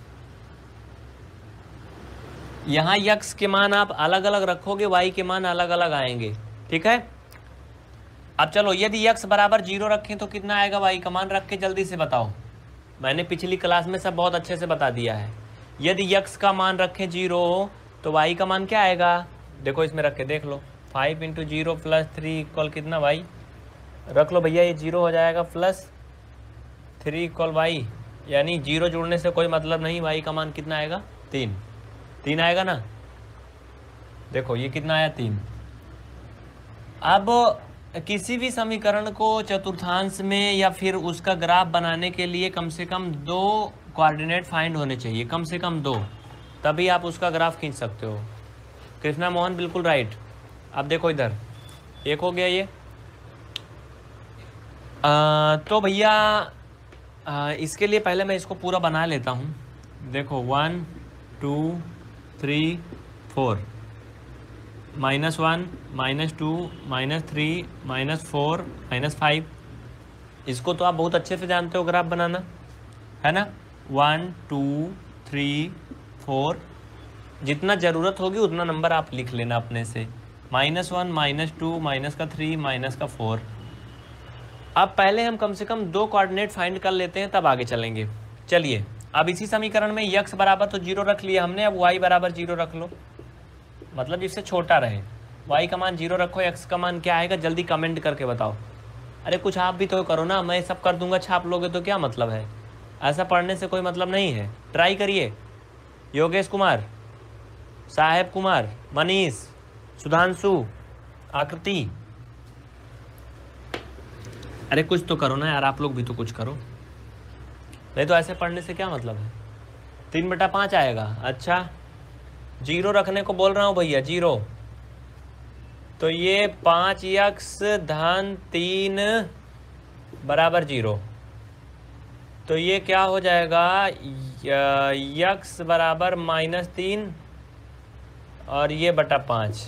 यहाँ यक्स के मान आप अलग अलग रखोगे, वाई के मान अलग अलग आएंगे, ठीक है। अब चलो, यदि यक्स बराबर जीरो रखें तो कितना आएगा, वाई का मान रख के जल्दी से बताओ। मैंने पिछली क्लास में सब बहुत अच्छे से बता दिया है। यदि यक्स का मान रखें जीरो तो वाई का मान क्या आएगा, देखो इसमें रख के देख लो, five into zero plus three equal कितना वाई, रख लो भैया, ये जीरो हो जाएगा प्लस थ्री इक्वल वाई, यानी जीरो जोड़ने से कोई मतलब नहीं, वाई का मान कितना आएगा, तीन, तीन आएगा ना। देखो ये कितना आया, तीन। अब किसी भी समीकरण को चतुर्थांश में या फिर उसका ग्राफ बनाने के लिए कम से कम दो कोऑर्डिनेट फाइंड होने चाहिए, कम से कम दो, तभी आप उसका ग्राफ खींच सकते हो। कृष्णा मोहन बिल्कुल राइट। अब देखो इधर एक हो गया ये, आ, तो भैया आ, इसके लिए पहले मैं इसको पूरा बना लेता हूँ। देखो one two three four, minus one minus two minus three minus four minus five, इसको तो आप बहुत अच्छे से जानते हो ग्राफ बनाना, है ना। वन टू थ्री फोर, जितना ज़रूरत होगी उतना नंबर आप लिख लेना अपने से, minus one minus two minus का थ्री माइनस का फोर। अब पहले हम कम से कम दो कोऑर्डिनेट फाइंड कर लेते हैं, तब आगे चलेंगे। चलिए अब इसी समीकरण में यक्स बराबर तो जीरो रख लिया हमने, अब वाई बराबर जीरो रख लो, मतलब जिससे छोटा रहे। वाई का मान जीरो रखो, एक्स का मान क्या आएगा, जल्दी कमेंट करके बताओ। अरे कुछ आप भी तो करो ना, मैं सब कर दूंगा छाप लोगे तो क्या मतलब है, ऐसा पढ़ने से कोई मतलब नहीं है। ट्राई करिए। योगेश कुमार, साहेब कुमार, मनीष, सुधांशु, आकृति, अरे कुछ तो करो ना यार, आप लोग भी तो कुछ करो, नहीं तो ऐसे पढ़ने से क्या मतलब है। तीन बटा पाँच आएगा, अच्छा जीरो रखने को बोल रहा हूँ भैया, जीरो, तो ये पाँच यक्स धन तीन बराबर जीरो। तो ये क्या हो जाएगा, यक्स बराबर माइनस तीन और ये बटा पाँच,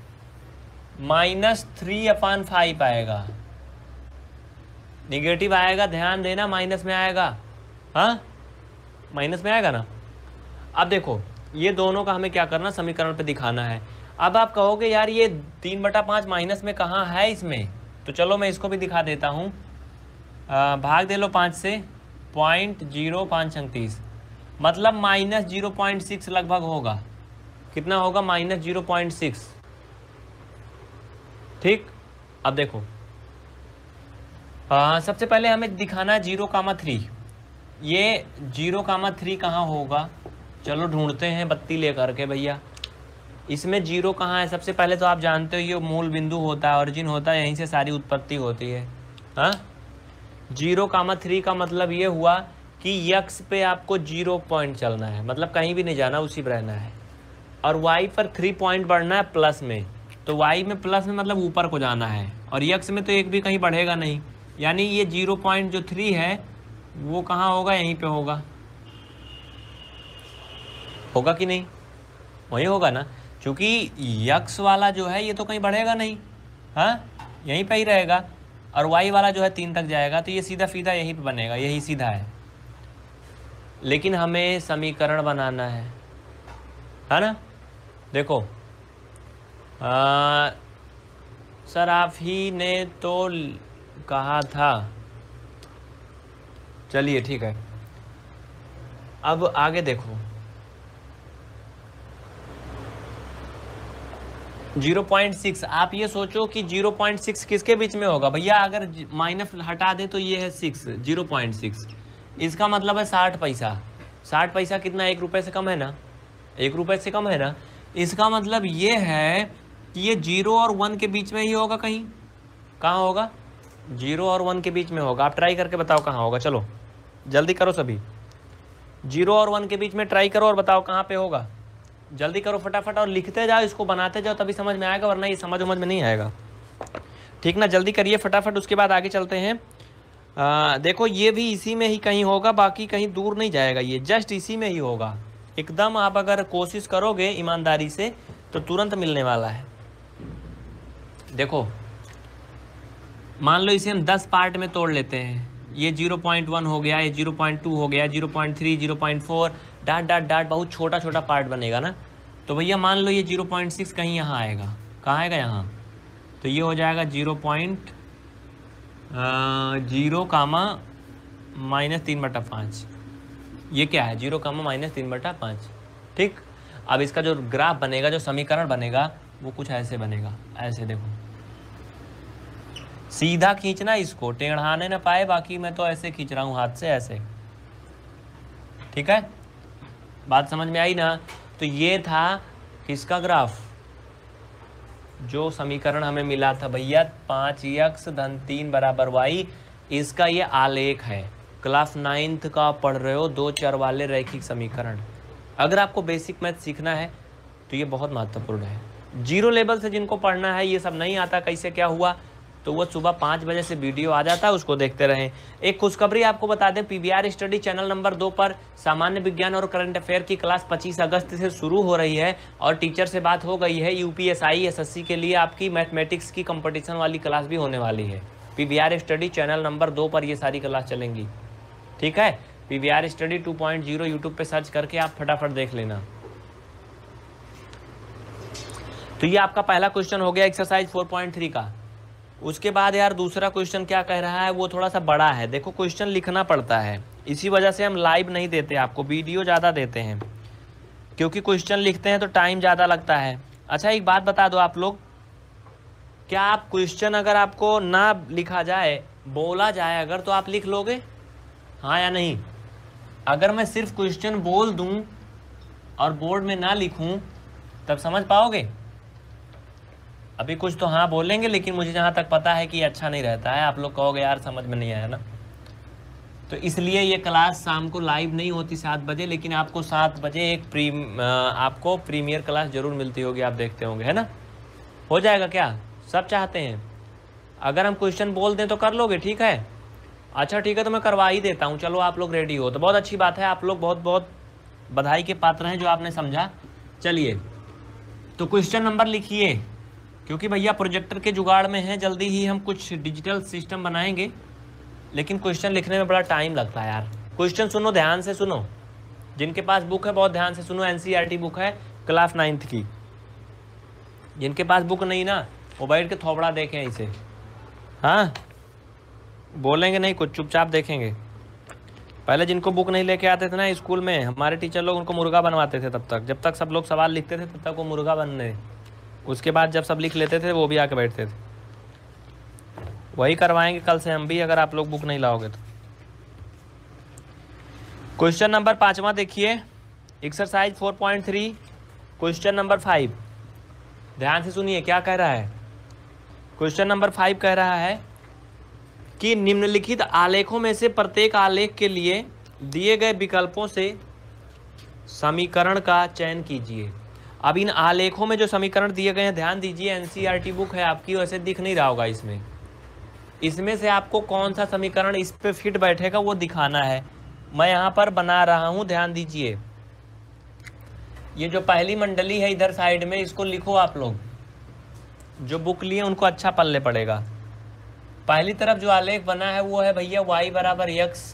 माइनस थ्री अपान फाइव आएगा। निगेटिव आएगा, ध्यान देना, माइनस में आएगा। हाँ, माइनस में आएगा ना। अब देखो ये दोनों का हमें क्या करना, समीकरण पे दिखाना है। अब आप कहोगे यार ये तीन बटा पाँच माइनस में कहाँ है इसमें, तो चलो मैं इसको भी दिखा देता हूँ। भाग दे लो पाँच से, पॉइंट जीरो पाँच उनतीस, मतलब माइनस जीरो पॉइंट सिक्स लगभग होगा। कितना होगा, माइनस जीरो पॉइंट सिक्स। ठीक, अब देखो आ, सबसे पहले हमें दिखाना है जीरो कामा थ्री। ये जीरो कामा थ्री कहाँ होगा, चलो ढूंढते हैं बत्ती लेकर के भैया। इसमें जीरो कहाँ है, सबसे पहले तो आप जानते हो ये मूल बिंदु होता है, ऑरिजिन होता है, यहीं से सारी उत्पत्ति होती है। हाँ, जीरो कामा थ्री का मतलब ये हुआ कि यक्स पे आपको जीरो पॉइंट चलना है, मतलब कहीं भी नहीं जाना, उसी पर रहना है। और वाई पर थ्री पॉइंट बढ़ना है प्लस में, तो वाई में प्लस में मतलब ऊपर को जाना है, और यक्स में तो एक भी कहीं बढ़ेगा नहीं। यानी ये जीरो पॉइंट जो थ्री है वो कहाँ होगा, यहीं पे होगा। होगा कि नहीं, वही होगा ना, क्योंकि यक्स वाला जो है ये तो कहीं बढ़ेगा नहीं, हाँ यहीं पे ही रहेगा। और वाई वाला जो है तीन तक जाएगा, तो ये सीधा सीधा यहीं पे बनेगा, यही सीधा है। लेकिन हमें समीकरण बनाना है, है ना। देखो आ, सर आप ही ने तो कहा था, चलिए ठीक है। अब आगे देखो, जीरो पॉइंट सिक्स, आप ये सोचो कि जीरो पॉइंट सिक्स किसके बीच में होगा भैया। अगर माइनस हटा दे तो ये है सिक्स, जीरो पॉइंट सिक्स, इसका मतलब है साठ पैसा। साठ पैसा कितना, एक रुपये से कम है ना, एक रुपये से कम है ना। इसका मतलब ये है कि ये जीरो और वन के बीच में ही होगा कहीं। कहाँ होगा, जीरो और वन के बीच में होगा। आप ट्राई करके बताओ कहाँ होगा, चलो जल्दी करो सभी, जीरो और वन के बीच में ट्राई करो और बताओ कहाँ पे होगा। जल्दी करो फटाफट, और लिखते जाओ, इसको बनाते जाओ, तभी समझ में आएगा, वरना ये समझ समझ में नहीं आएगा। ठीक ना, जल्दी करिए फटाफट, उसके बाद आगे चलते हैं। आ, देखो ये भी इसी में ही कहीं होगा, बाकी कहीं दूर नहीं जाएगा, ये जस्ट इसी में ही होगा एकदम। आप अगर कोशिश करोगे ईमानदारी से तो तुरंत मिलने वाला है। देखो मान लो इसे हम दस पार्ट में तोड़ लेते हैं, ये जीरो पॉइंट वन हो गया, ये जीरो पॉइंट टू हो गया, zero point three, zero point four, dot dot dot, बहुत छोटा छोटा पार्ट बनेगा ना। तो भैया मान लो ये जीरो पॉइंट सिक्स कहीं यहाँ आएगा, कहाँ आएगा, यहाँ। तो ये हो जाएगा zero point zero comma minus तीन बटा पाँच। ये क्या है, जीरो कामा माइनस तीन बटा पाँच। ठीक, अब इसका जो ग्राफ बनेगा, जो समीकरण बनेगा, वो कुछ ऐसे बनेगा, ऐसे देखो, सीधा खींचना, इसको टेढ़ाने ना पाए, बाकी मैं तो ऐसे खींच रहा हूँ हाथ से, ऐसे। ठीक है, बात समझ में आई ना। तो ये था किसका ग्राफ, जो समीकरण हमें मिला था भैया, पाँच यक्स धन तीन बराबर वाई, इसका ये आलेख है। क्लास नाइन्थ का पढ़ रहे हो, दो चर वाले रैखिक समीकरण। अगर आपको बेसिक मैथ सीखना है तो ये बहुत महत्वपूर्ण है। जीरो लेवल से जिनको पढ़ना है, ये सब नहीं आता कैसे क्या हुआ, तो वो सुबह पाँच बजे से वीडियो आ जाता है, उसको देखते रहें। एक खुशखबरी आपको बता दें, पीवीआर स्टडी चैनल नंबर दो पर सामान्य विज्ञान और करंट अफेयर की क्लास पच्चीस अगस्त से शुरू हो रही है, और टीचर से बात हो गई है। यूपीएसआई एसएससी के लिए आपकी मैथमेटिक्स की कंपटीशन वाली क्लास भी होने वाली है। पीवीआर स्टडी चैनल नंबर दो पर ये सारी क्लास चलेंगी। ठीक है, PVR study two point zero YouTube पे सर्च करके आप फटाफट देख लेना। तो ये आपका पहला क्वेश्चन हो गया एक्सरसाइज फोर पॉइंट थ्री का। उसके बाद यार दूसरा क्वेश्चन क्या कह रहा है, वो थोड़ा सा बड़ा है। देखो क्वेश्चन लिखना पड़ता है, इसी वजह से हम लाइव नहीं देते आपको, वीडियो ज़्यादा देते हैं, क्योंकि क्वेश्चन लिखते हैं तो टाइम ज़्यादा लगता है। अच्छा एक बात बता दो आप लोग, क्या आप क्वेश्चन अगर आपको ना लिखा जाए, बोला जाए अगर, तो आप लिख लोगे, हाँ या नहीं? अगर मैं सिर्फ क्वेश्चन बोल दूं और बोर्ड में ना लिखूं, तब समझ पाओगे? अभी कुछ तो हाँ बोलेंगे, लेकिन मुझे जहाँ तक पता है कि अच्छा नहीं रहता है, आप लोग कहोगे यार समझ में नहीं आया ना। तो इसलिए ये क्लास शाम को लाइव नहीं होती सात बजे, लेकिन आपको सात बजे एक प्री आपको प्रीमियर क्लास जरूर मिलती होगी, आप देखते होंगे, है ना। हो जाएगा क्या, सब चाहते हैं? अगर हम क्वेश्चन बोल दें तो कर लोगे, ठीक है? अच्छा ठीक है, तो मैं करवा ही देता हूँ, चलो आप लोग रेडी हो तो बहुत अच्छी बात है, आप लोग बहुत बहुत बधाई के पात्र हैं जो आपने समझा। चलिए तो क्वेश्चन नंबर लिखिए, क्योंकि भैया प्रोजेक्टर के जुगाड़ में है, जल्दी ही हम कुछ डिजिटल सिस्टम बनाएंगे, लेकिन क्वेश्चन लिखने में बड़ा टाइम लगता है यार। क्वेश्चन सुनो, ध्यान से सुनो, जिनके पास बुक है बहुत ध्यान से सुनो, एनसीईआरटी बुक है क्लास नाइन्थ की। जिनके पास बुक नहीं ना, वो बैठ के थोबड़ा देखें इसे, हाँ बोलेंगे नहीं कुछ, चुपचाप देखेंगे। पहले जिनको बुक नहीं लेके आते थे ना स्कूल में, हमारे टीचर लोग उनको मुर्गा बनवाते थे, तब तक जब तक सब लोग सवाल लिखते थे तब तक वो मुर्गा बनने, उसके बाद जब सब लिख लेते थे वो भी आके बैठते थे। वही करवाएंगे कल से हम भी, अगर आप लोग बुक नहीं लाओगे तो। क्वेश्चन नंबर पांचवा देखिए, exercise four point three, question number five, ध्यान से सुनिए क्या कह रहा है। क्वेश्चन नंबर फाइव कह रहा है कि निम्नलिखित आलेखों में से प्रत्येक आलेख के लिए दिए गए विकल्पों से समीकरण का चयन कीजिए। अब इन आलेखों में जो समीकरण दिए गए हैं, ध्यान दीजिए, एनसीईआरटी बुक है आपकी, वैसे दिख नहीं रहा होगा इसमें। इसमें से आपको कौन सा समीकरण इस पे फिट बैठेगा वो दिखाना है। मैं यहाँ पर बना रहा हूँ, ध्यान दीजिए। ये जो पहली मंडली है इधर साइड में, इसको लिखो आप लोग, जो बुक लिए उनको अच्छा पल्ले पड़ेगा। पहली तरफ जो आलेख बना है वो है भैया y बराबर यक्स,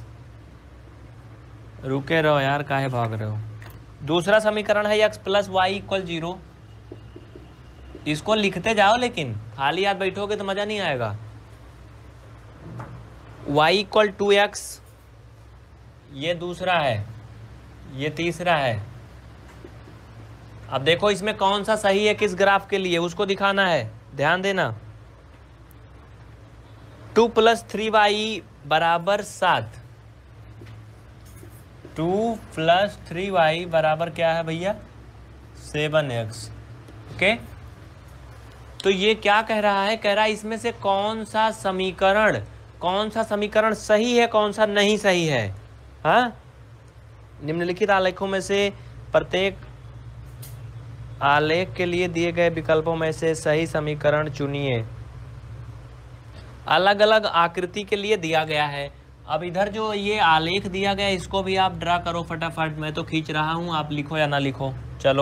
रुके रहो यार काहे भाग रहे हो। दूसरा समीकरण है x plus y equal zero, इसको लिखते जाओ, लेकिन खाली हाथ बैठोगे तो मजा नहीं आएगा। y इक्वल टू एक्स, ये दूसरा है, ये तीसरा है। अब देखो इसमें कौन सा सही है किस ग्राफ के लिए, उसको दिखाना है, ध्यान देना। टू प्लस थ्री वाई बराबर सात, टू प्लस थ्री वाई बराबर क्या है भैया, सेवन एक्स। ओके, तो ये क्या कह रहा है, कह रहा है इसमें से कौन सा समीकरण, कौन सा समीकरण सही है कौन सा नहीं सही है। हाँ, निम्नलिखित आलेखों में से प्रत्येक आलेख के लिए दिए गए विकल्पों में से सही समीकरण चुनिए। अलग अलग आकृति के लिए दिया गया है। अब इधर जो ये आलेख दिया गया है इसको भी आप ड्रा करो फटाफट, मैं तो खींच रहा हूँ, आप लिखो या ना लिखो। चलो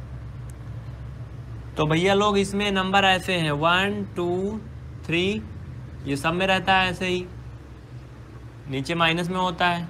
तो भैया लोग इसमें नंबर ऐसे हैं, वन टू थ्री, ये सब में रहता है ऐसे ही, नीचे माइनस में होता है,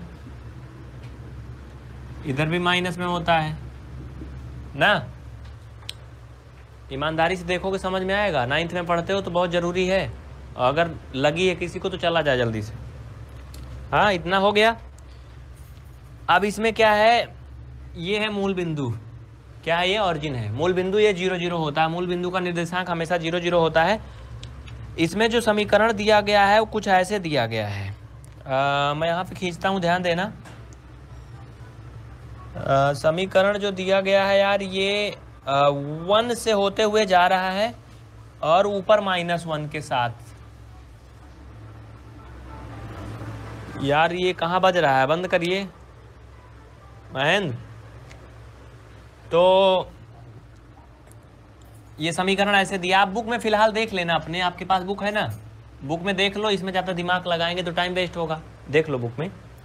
इधर भी माइनस में होता है ना। ईमानदारी से देखोगे समझ में आएगा, नाइन्थ में पढ़ते हो तो बहुत ज़रूरी है, अगर लगी है किसी को तो चला जाए जल्दी से। हाँ, इतना हो गया। अब इसमें क्या है, ये है मूल बिंदु, क्या है ये, ऑरिजिन है। मूल बिंदु ये जीरो जीरो होता है, मूल बिंदु का निर्देशांक हमेशा जीरो जीरो होता है। इसमें जो समीकरण दिया गया है वो कुछ ऐसे दिया गया है, आ, मैं यहाँ पे खींचता हूँ, ध्यान देना। आ, समीकरण जो दिया गया है यार, ये आ, वन से होते हुए जा रहा है और ऊपर माइनस वन के साथ। यार ये कहाँ बज रहा है, बंद करिए महेंद्र। तो ये समीकरण ऐसे दिया, आप बुक में फिलहाल देख लेना अपने, आपके पास बुक है ना, बुक में देख लो, इसमें ज़्यादा दिमाग लगाएंगे तो टाइम वेस्ट होगा, देख लो बुक में।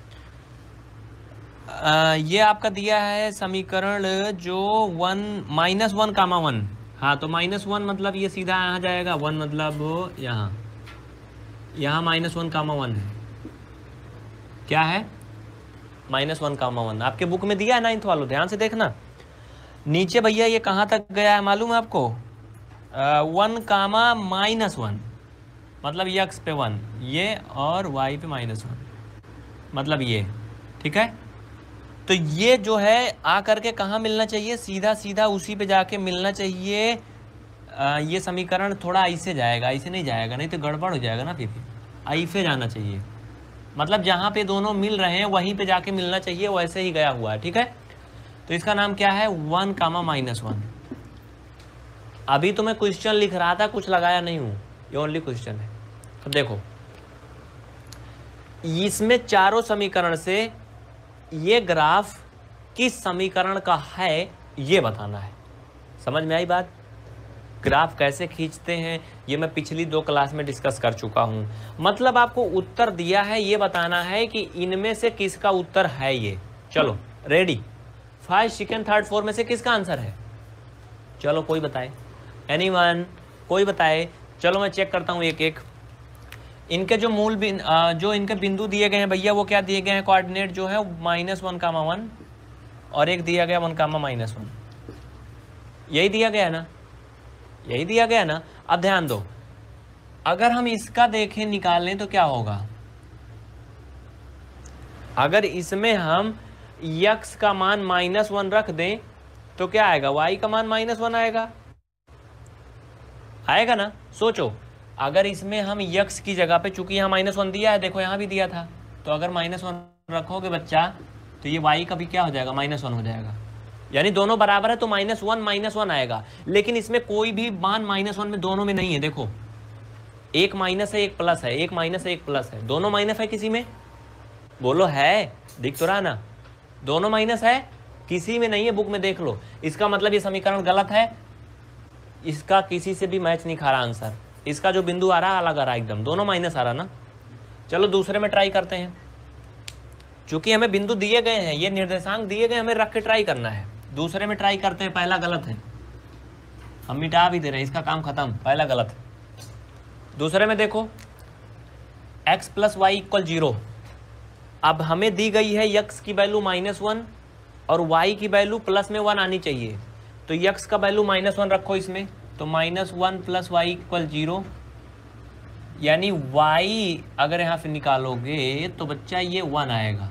आ, ये आपका दिया है समीकरण जो one minus one comma one, हाँ तो माइनस वन मतलब ये सीधा यहाँ जाएगा, वन मतलब यहाँ, यहाँ माइनस वन कामा वन है, क्या है माइनस वन कामा वन, आपके बुक में दिया है नाइन्थ वालों, ध्यान से देखना। नीचे भैया ये कहाँ तक गया है मालूम है आपको, वन कामा माइनस वन, मतलब यक्स पे वन ये और वाई पे माइनस वन, मतलब ये, ठीक है। तो ये जो है आ करके कहाँ मिलना चाहिए, सीधा सीधा उसी पे जाके मिलना चाहिए। आ, ये समीकरण थोड़ा ऐसे जाएगा, ऐसे नहीं जाएगा, नहीं तो गड़बड़ हो जाएगा ना, फिर ऐसे जाना चाहिए, मतलब जहाँ पे दोनों मिल रहे हैं वहीं पे जाके मिलना चाहिए, वैसे ही गया हुआ है, ठीक है। तो इसका नाम क्या है, वन कामा माइनस वन। अभी तो मैं क्वेश्चन लिख रहा था, कुछ लगाया नहीं हूँ, ये ओनली क्वेश्चन है। तो देखो इसमें चारों समीकरण से ये ग्राफ किस समीकरण का है ये बताना है, समझ में आई बात। ग्राफ कैसे खींचते हैं ये मैं पिछली दो क्लास में डिस्कस कर चुका हूँ। मतलब आपको उत्तर दिया है, ये बताना है कि इनमें से किसका उत्तर है ये। चलो ready, first second third four में से किसका आंसर है? चलो कोई बताए, एनीवन कोई बताए। चलो मैं चेक करता हूँ एक एक। इनके जो मूल बिन, जो इनके बिंदु दिए गए हैं भैया वो क्या दिए गए हैं? कोऑर्डिनेट जो है माइनस वन कामा वन और एक दिया गया वन कामा माइनस वन, यही दिया गया ना, यही दिया गया ना। अब ध्यान दो, अगर हम इसका देखें निकालें तो क्या होगा? अगर इसमें हम यक्स का मान माइनस वन रख दें तो क्या आएगा? वाई का मान माइनस वन आएगा, आएगा ना। सोचो, अगर इसमें हम यक्स की जगह पे, चूंकि यहाँ माइनस वन दिया है, देखो यहाँ भी दिया था, तो अगर माइनस वन रखोगे बच्चा तो ये वाई का भी क्या हो जाएगा? माइनस वन हो जाएगा। यानी दोनों बराबर है तो माइनस वन माइनस वन आएगा। लेकिन इसमें कोई भी मान माइनस वन में दोनों में नहीं है। देखो एक माइनस है एक प्लस है, एक माइनस है एक प्लस है, दोनों माइनस है किसी में? बोलो है, दिख तो रहा ना, दोनों माइनस है, किसी में नहीं है। बुक में देख लो। इसका मतलब ये समीकरण गलत है, इसका किसी से भी मैच नहीं खा रहा आंसर। इसका जो बिंदु आ रहा अलग आ रहा है एकदम, दोनों माइनस आ रहा ना। चलो दूसरे में ट्राई करते हैं। चूंकि हमें बिंदु दिए गए हैं, ये निर्देशांक दिए गए, हमें रख के ट्राई करना है। दूसरे में ट्राई करते हैं। पहला गलत है, हम मिटा भी दे रहे हैं, इसका काम खत्म, पहला गलत है। दूसरे में देखो x plus y equal zero. अब हमें दी गई है यक्स की वैल्यू माइनस वन और वाई की वैल्यू प्लस में वन आनी चाहिए। तो यक्स का वैल्यू माइनस वन रखो इसमें, तो minus one plus y equal zero. यानी y अगर यहाँ से निकालोगे तो बच्चा ये वन आएगा।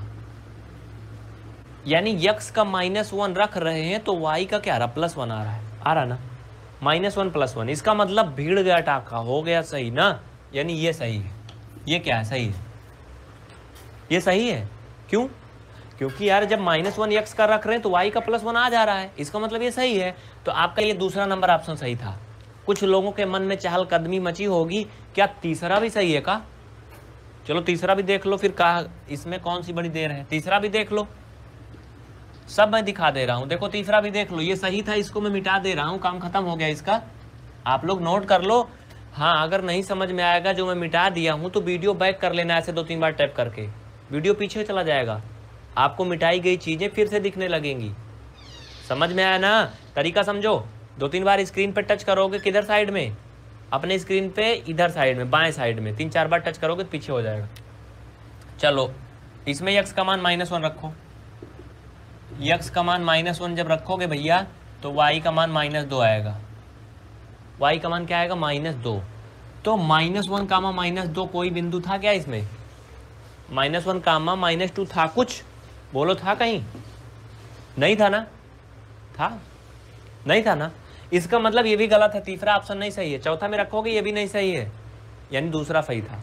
यानी यक्स का माइनस वन रख रहे हैं तो y का क्या आ रहा? प्लस वन आ रहा है, आ रहा ना, माइनस वन प्लस वन। इसका मतलब भीड़ गया टाका, हो गया सही ना। यानी ये सही है, ये क्या है? सही है, ये सही है। क्यों? क्योंकि यार जब माइनस वन यक्स का रख रहे हैं तो y का प्लस वन आ जा रहा है, इसका मतलब ये सही है। तो आपका ये दूसरा नंबर ऑप्शन सही था। कुछ लोगों के मन में चहलकदमी मची होगी, क्या तीसरा भी सही है का? चलो तीसरा भी देख लो फिर, कहा इसमें कौन सी बड़ी देर है, तीसरा भी देख लो। सब मैं दिखा दे रहा हूं, देखो तीसरा भी देख लो, ये सही था, इसको मैं मिटा दे रहा हूं, काम खत्म हो गया इसका। आप लोग नोट कर लो। हाँ, अगर नहीं समझ में आएगा जो मैं मिटा दिया हूं तो वीडियो बैक कर लेना, ऐसे दो तीन बार टैप करके वीडियो पीछे चला जाएगा, आपको मिटाई गई चीजें फिर से दिखने लगेंगी। समझ में आया ना? तरीका समझो। दो तीन बार स्क्रीन पे टच करोगे, किधर साइड में? अपने स्क्रीन पे इधर साइड में, बाएं साइड में, तीन चार बार टच करोगे तो पीछे हो जाएगा। चलो इसमें यक्स का मान माइनस वन रखो। यक्स का मान माइनस वन जब रखोगे भैया तो वाई का मान माइनस दो आएगा। वाई का मान क्या आएगा? माइनस दो। तो माइनस वन कामा माइनस दो कोई बिंदु था क्या इसमें? Minus one comma minus two था कुछ? बोलो था कहीं? नहीं था ना? था? नहीं था ना? इसका मतलब ये भी गलत है, तीसरा ऑप्शन नहीं सही है। चौथा में रखोगे ये भी नहीं सही है, यानी दूसरा सही था।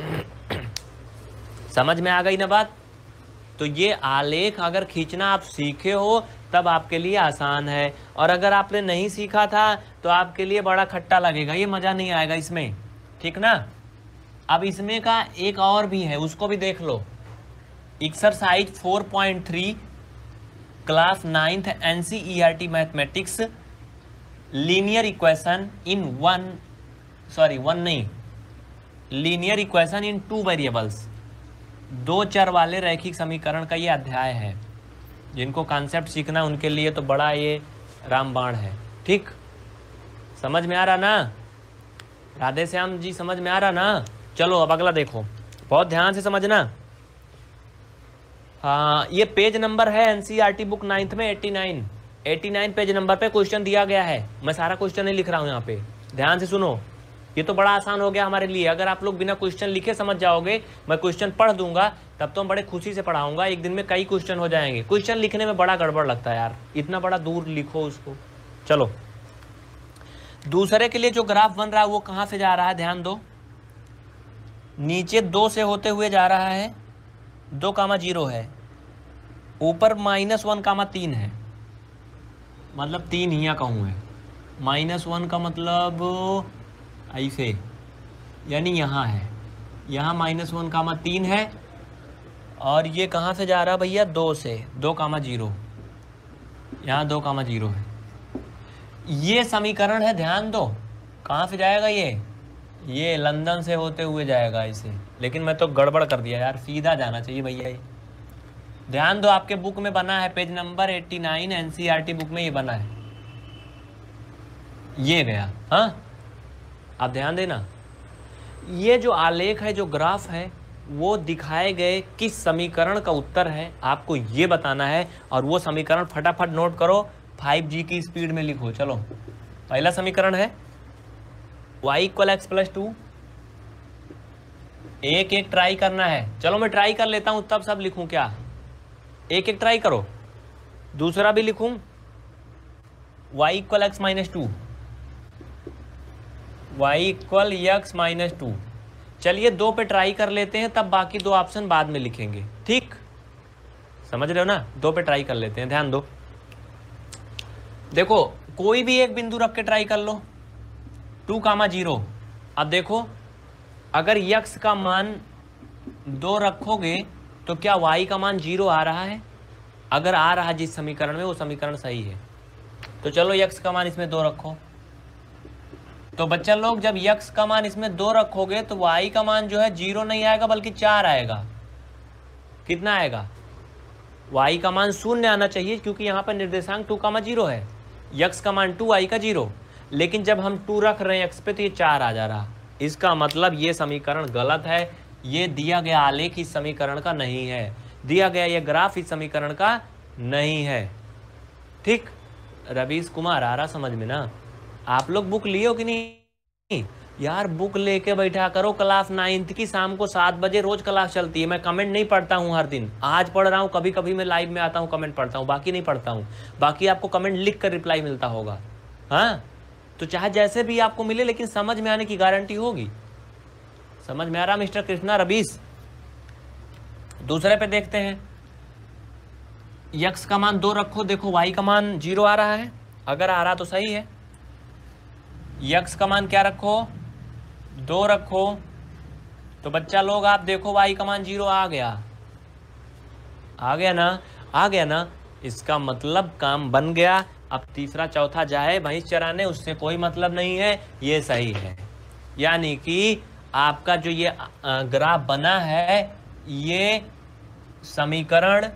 समझ में आ गई ना बात? तो ये आलेख अगर खींचना आप सीखे हो तब आपके लिए आसान है, और अगर आपने नहीं सीखा था तो आपके लिए बड़ा खट्टा लगेगा, ये मजा नहीं आएगा इसमें, ठीक ना। अब इसमें का एक और भी है, उसको भी देख लो। Exercise four point three class ninth NCERT mathematics, linear equation in one sorry one नहीं linear equation in two variables, दो चर वाले रैखिक समीकरण का ये अध्याय है। जिनको कॉन्सेप्ट सीखना है उनके लिए तो बड़ा ये रामबाण है, ठीक। समझ में आ रहा ना? राधे श्याम जी समझ में आ रहा ना? चलो अब अगला देखो, बहुत ध्यान से समझना। हाँ, ये पेज नंबर है एनसीईआरटी बुक नाइन्थ में eighty nine eighty nine page number पे क्वेश्चन दिया गया है। मैं सारा क्वेश्चन नहीं लिख रहा हूँ यहाँ पे, ध्यान से सुनो। ये तो बड़ा आसान हो गया हमारे लिए। अगर आप लोग बिना क्वेश्चन लिखे समझ जाओगे, मैं क्वेश्चन पढ़ दूंगा तब तो हम बड़े खुशी से पढ़ाऊंगा। एक दिन में कई क्वेश्चन हो जाएंगे। क्वेश्चन लिखने में बड़ा गड़बड़ लगता है यार, इतना बड़ा दूर लिखो उसको। चलो दूसरे के लिए जो ग्राफ बन रहा है वो कहाँ से जा रहा है, ध्यान दो। नीचे दो से होते हुए जा रहा है, दो कामा जीरो है, ऊपर माइनस वन कामा तीन है, मतलब तीन ही यहाँ कहूँ है। माइनस वन का मतलब ऐसे, यानी यहाँ है, यहाँ माइनस वन कामा तीन है, और ये कहाँ से जा रहा है भैया? दो से, दो कामा जीरो, यहाँ दो कामा जीरो है। ये समीकरण है, ध्यान दो, कहाँ से जाएगा ये ये लंदन से होते हुए जाएगा इसे, लेकिन मैं तो गड़बड़ कर दिया यार, सीधा जाना चाहिए भैया ये। ध्यान दो, आपके बुक में बना है पेज नंबर नवासी, एनसीईआरटी बुक में ये बना है, ये गया। हाँ, आप ध्यान देना, ये जो आलेख है, जो ग्राफ है, वो दिखाए गए किस समीकरण का उत्तर है आपको ये बताना है। और वो समीकरण फटाफट नोट करो, फाइव जी की स्पीड में लिखो। चलो, पहला समीकरण है y equal x plus two. एक एक ट्राई करना है। चलो मैं ट्राई कर लेता हूं, तब सब लिखूं क्या? एक एक ट्राई करो। दूसरा भी लिखूं, y equal x minus two, y equal x minus two. चलिए दो पे ट्राई कर लेते हैं, तब बाकी दो ऑप्शन बाद में लिखेंगे। ठीक, समझ रहे हो ना? दो पे ट्राई कर लेते हैं, ध्यान दो। देखो, कोई भी एक बिंदु रख के ट्राई कर लो, टू कामा जीरो। अब देखो, अगर यक्स का मान दो रखोगे तो क्या वाई का मान जीरो आ रहा है? अगर आ रहा है जिस समीकरण में, वो समीकरण सही है। तो चलो यक्स का मान इसमें दो रखो। तो बच्चा लोग, जब यक्स का मान इसमें दो रखोगे तो वाई का मान जो है जीरो नहीं आएगा बल्कि चार आएगा। कितना आएगा? वाई का मान शून्य आना चाहिए, क्योंकि यहाँ पर निर्देशांक टू कामा जीरो है। यक्स का मान टू, वाई का जीरो। लेकिन जब हम टू रख रहे हैं एक्स पे तो ये चार आ जा रहा। इसका मतलब ये समीकरण गलत है। ये दिया गया आलेख इस समीकरण का नहीं है, दिया गया ये ग्राफ इस समीकरण का नहीं है। ठीक, रवीश कुमार आ रहा समझ में ना? आप लोग बुक लिए हो कि नहीं यार? बुक लेके बैठा करो। क्लास नाइन्थ की शाम को सात बजे रोज क्लास चलती है। मैं कमेंट नहीं पढ़ता हूँ हर दिन, आज पढ़ रहा हूँ, कभी कभी मैं लाइव में आता हूँ कमेंट पढ़ता हूँ, बाकी नहीं पढ़ता हूँ। बाकी आपको कमेंट लिख कर रिप्लाई मिलता होगा। हाँ, तो चाहे जैसे भी आपको मिले, लेकिन समझ में आने की गारंटी होगी। समझ में आ रहा मिस्टर कृष्णा रवीश? दूसरे पे देखते हैं, यक्स का मान दो रखो। देखो वाई का मान जीरो आ रहा है, अगर आ रहा तो सही है। यक्स का मान क्या रखो? दो रखो। तो बच्चा लोग आप देखो, वाई का मान जीरो आ गया। आ गया ना? आ गया ना? इसका मतलब काम बन गया। अब तीसरा चौथा जाए भैंस चराने, उससे कोई मतलब नहीं है, ये सही है। यानी कि आपका जो ये ग्राफ बना है, ये समीकरण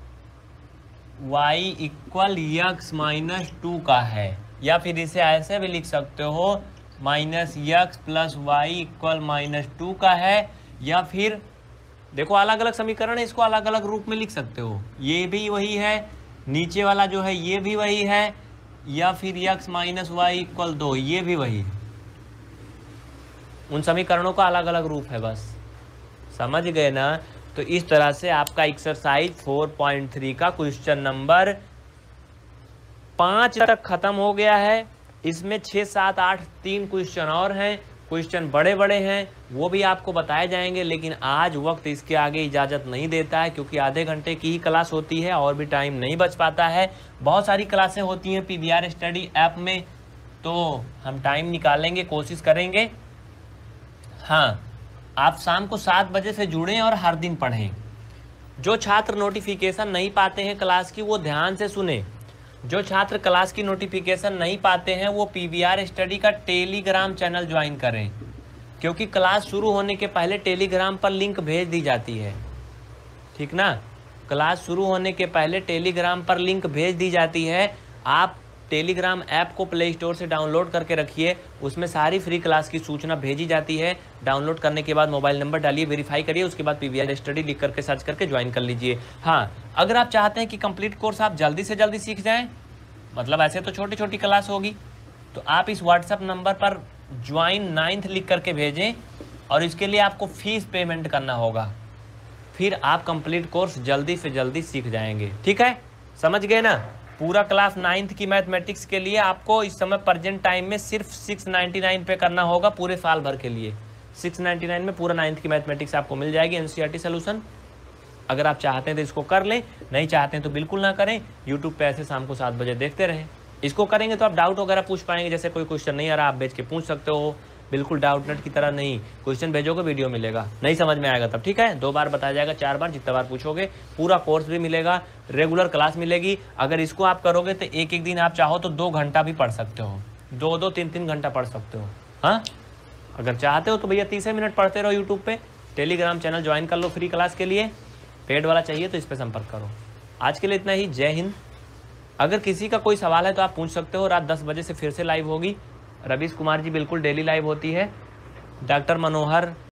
y equal x minus two का है। या फिर इसे ऐसे भी लिख सकते हो, minus x plus y equal minus two का है। या फिर देखो, अलग अलग समीकरण है, इसको अलग अलग रूप में लिख सकते हो। ये भी वही है, नीचे वाला जो है ये भी वही है। या फिर यक्स माइनस वाई इक्वल दो, ये भी वही है। उन समीकरणों का अलग अलग रूप है, बस समझ गए ना? तो इस तरह से आपका एक्सरसाइज फोर पॉइंट थ्री का क्वेश्चन नंबर पाँच तक खत्म हो गया है। इसमें छः सात आठ तीन क्वेश्चन और हैं। क्वेश्चन बड़े बड़े हैं, वो भी आपको बताए जाएंगे, लेकिन आज वक्त इसके आगे इजाज़त नहीं देता है, क्योंकि आधे घंटे की ही क्लास होती है और भी टाइम नहीं बच पाता है। बहुत सारी क्लासें होती हैं पीवीआर स्टडी ऐप में, तो हम टाइम निकालेंगे, कोशिश करेंगे। हाँ, आप शाम को सात बजे से जुड़ें और हर दिन पढ़ें। जो छात्र नोटिफिकेशन नहीं पाते हैं क्लास की, वो ध्यान से सुने। जो छात्र क्लास की नोटिफिकेशन नहीं पाते हैं, वो पीवीआर स्टडी का टेलीग्राम चैनल ज्वाइन करें, क्योंकि क्लास शुरू होने के पहले टेलीग्राम पर लिंक भेज दी जाती है। ठीक ना? क्लास शुरू होने के पहले टेलीग्राम पर लिंक भेज दी जाती है। आप टेलीग्राम ऐप को प्ले स्टोर से डाउनलोड करके रखिए, उसमें सारी फ्री क्लास की सूचना भेजी जाती है। डाउनलोड करने के बाद मोबाइल नंबर डालिए, वेरीफाई करिए, उसके बाद पीवीआर स्टडी लिख करके सर्च करके ज्वाइन कर लीजिए। हाँ, अगर आप चाहते हैं कि कंप्लीट कोर्स आप जल्दी से जल्दी सीख जाएं, मतलब ऐसे तो छोटी छोटी क्लास होगी, तो आप इस व्हाट्सएप नंबर पर ज्वाइन नाइन्थ लिख करके भेजें, और इसके लिए आपको फीस पेमेंट करना होगा। फिर आप कंप्लीट कोर्स जल्दी से जल्दी सीख जाएंगे। ठीक है, समझ गए ना? पूरा क्लास नाइन्थ की मैथमेटिक्स के लिए आपको इस समय प्रेजेंट टाइम में सिर्फ सिक्स नाइन्टी नाइन पे करना होगा, पूरे साल भर के लिए। सिक्स नाइन्टी नाइन में पूरा नाइन्थ की मैथमेटिक्स आपको मिल जाएगी, एनसीईआरटी सोल्यूशन। अगर आप चाहते हैं तो इसको कर लें, नहीं चाहते हैं तो बिल्कुल ना करें। यूट्यूब पे ऐसे शाम को सात बजे देखते रहें। इसको करेंगे तो आप डाउट वगैरह पूछ पाएंगे, जैसे कोई क्वेश्चन नहीं आ रहा आप भेज के पूछ सकते हो, बिल्कुल डाउट नेट की तरह नहीं। क्वेश्चन भेजोगे वीडियो मिलेगा, नहीं समझ में आएगा तब, ठीक है? दो बार बताया जाएगा, चार बार, जितना बार पूछोगे। पूरा कोर्स भी मिलेगा, रेगुलर क्लास मिलेगी। अगर इसको आप करोगे तो एक एक दिन आप चाहो तो दो घंटा भी पढ़ सकते हो। दो दो तीन तीन घंटा पढ़ सकते हो। हाँ, अगर चाहते हो तो भैया तीस मिनट पढ़ते रहो यूट्यूब पे। टेलीग्राम चैनल ज्वाइन कर लो फ्री क्लास के लिए, पेड वाला चाहिए तो इस पर संपर्क करो। आज के लिए इतना ही, जय हिंद। अगर किसी का कोई सवाल है तो आप पूछ सकते हो। रात दस बजे से फिर से लाइव होगी। रवीश कुमार जी बिल्कुल डेली लाइव होती है। डॉक्टर मनोहर